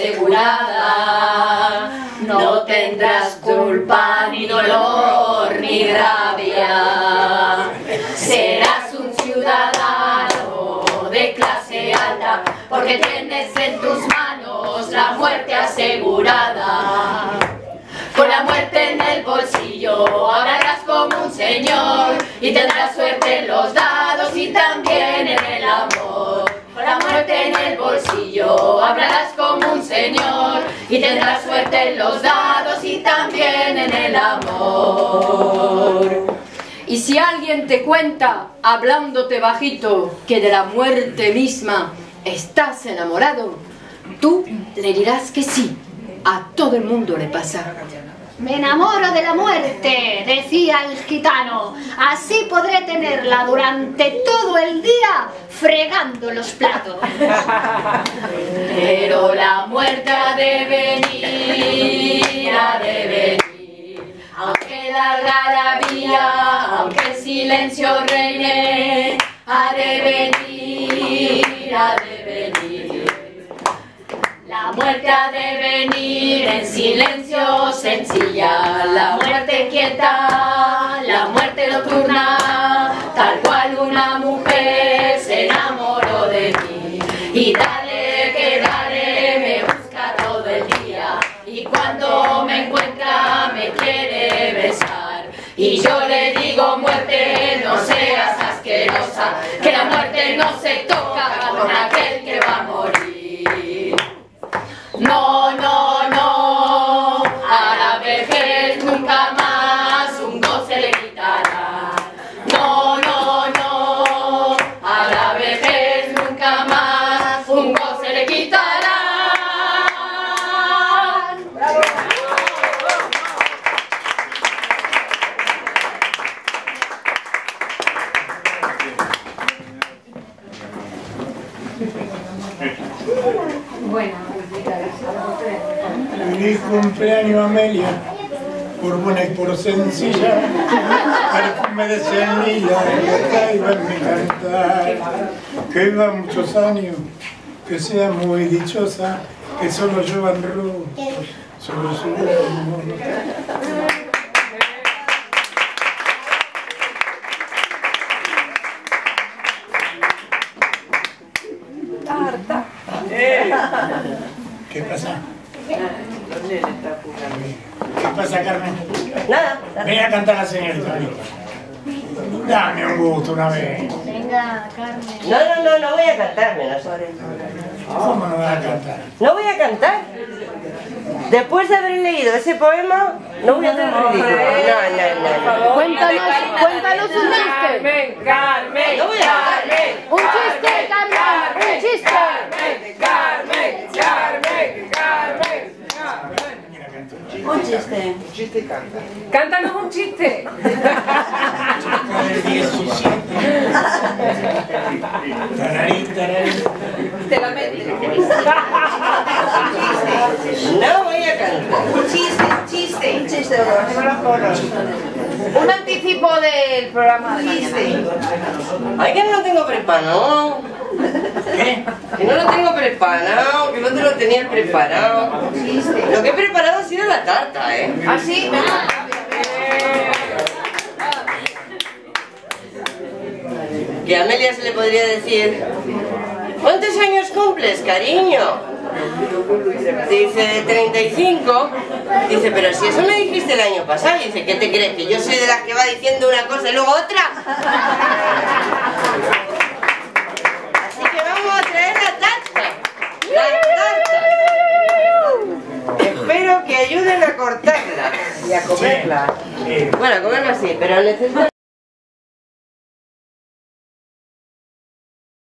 asegurada, no tendrás culpa, ni dolor, ni rabia. Serás un ciudadano de clase alta, porque tienes en tus manos la muerte asegurada. Con la muerte en el bolsillo hablarás como un señor y tendrás suerte en los dados y también en el amor. Con la muerte en el bolsillo hablarás como un señor y tendrás suerte en los dados y también en el amor. Y si alguien te cuenta, hablándote bajito, que de la muerte misma estás enamorado, tú le dirás que sí, A todo el mundo le pasa. Me enamoro de la muerte, decía el gitano. Así podré tenerla durante todo el día fregando los platos. Pero la muerte ha de venir, ha de venir. Aunque larga la vía, aunque el silencio reine, ha de venir, ha de venir. La muerte ha de venir en silencio sencilla, la muerte quieta, la muerte nocturna, tal cual una mujer se enamoró de mí. Y dale que dale, me busca todo el día, y cuando me encuentra me quiere besar. Y yo le digo, muerte, no seas asquerosa, que la muerte no se toca con aquel que va a morir. No, no, no, a la vejez nunca más un goce le quitará. No, no, no, a la vejez nunca más un goce le quitará. Bueno. Feliz cumpleaños, Amelia, por buena y por sencilla, perfume de semilla que traigo en mi cantar. Que viva muchos años, que sea muy dichosa, que solo lluevan rostros sobre su amor. ¿Qué pasa? ¿Qué pasa, Carmen? Nada. Ven a cantar a la señorita. Dame un gusto una vez. Venga, Carmen. No, no, no, no voy a cantar, menos. ¿Cómo no vas a cantar? No voy a cantar. Después de haber leído ese poema, no voy a hacer ridículo. No, no, no. Cuéntanos, cuéntanos un chiste. Carmen, Carmen, No voy a cantar. Un chiste, Carmen, un chiste. Carmen, Carmen, Carmen. Un chiste. Un chiste y canta. Cántanos un chiste. Tararí, tararí. Te la metes. No voy a cantar. Un chiste, un chiste. Un chiste, Un anticipo del programa de mañana. Ay, que no lo tengo preparado. ¿Qué? Que no lo tengo preparado, que no te lo tenía preparado. Lo que he preparado ha sido la tarta, ¿eh? ¿Ah, sí? Que a Amelia se le podría decir: ¿cuántos años cumples, cariño? Dice, treinta y cinco. Dice, pero si eso me dijiste el año pasado. Dice, ¿qué te crees? ¿Que yo soy de las que va diciendo una cosa y luego otra? Así que vamos a traer la tarta. La tarta. Espero que ayuden a cortarla. Y a comerla. Sí. Bueno, a comerla sí, pero necesito...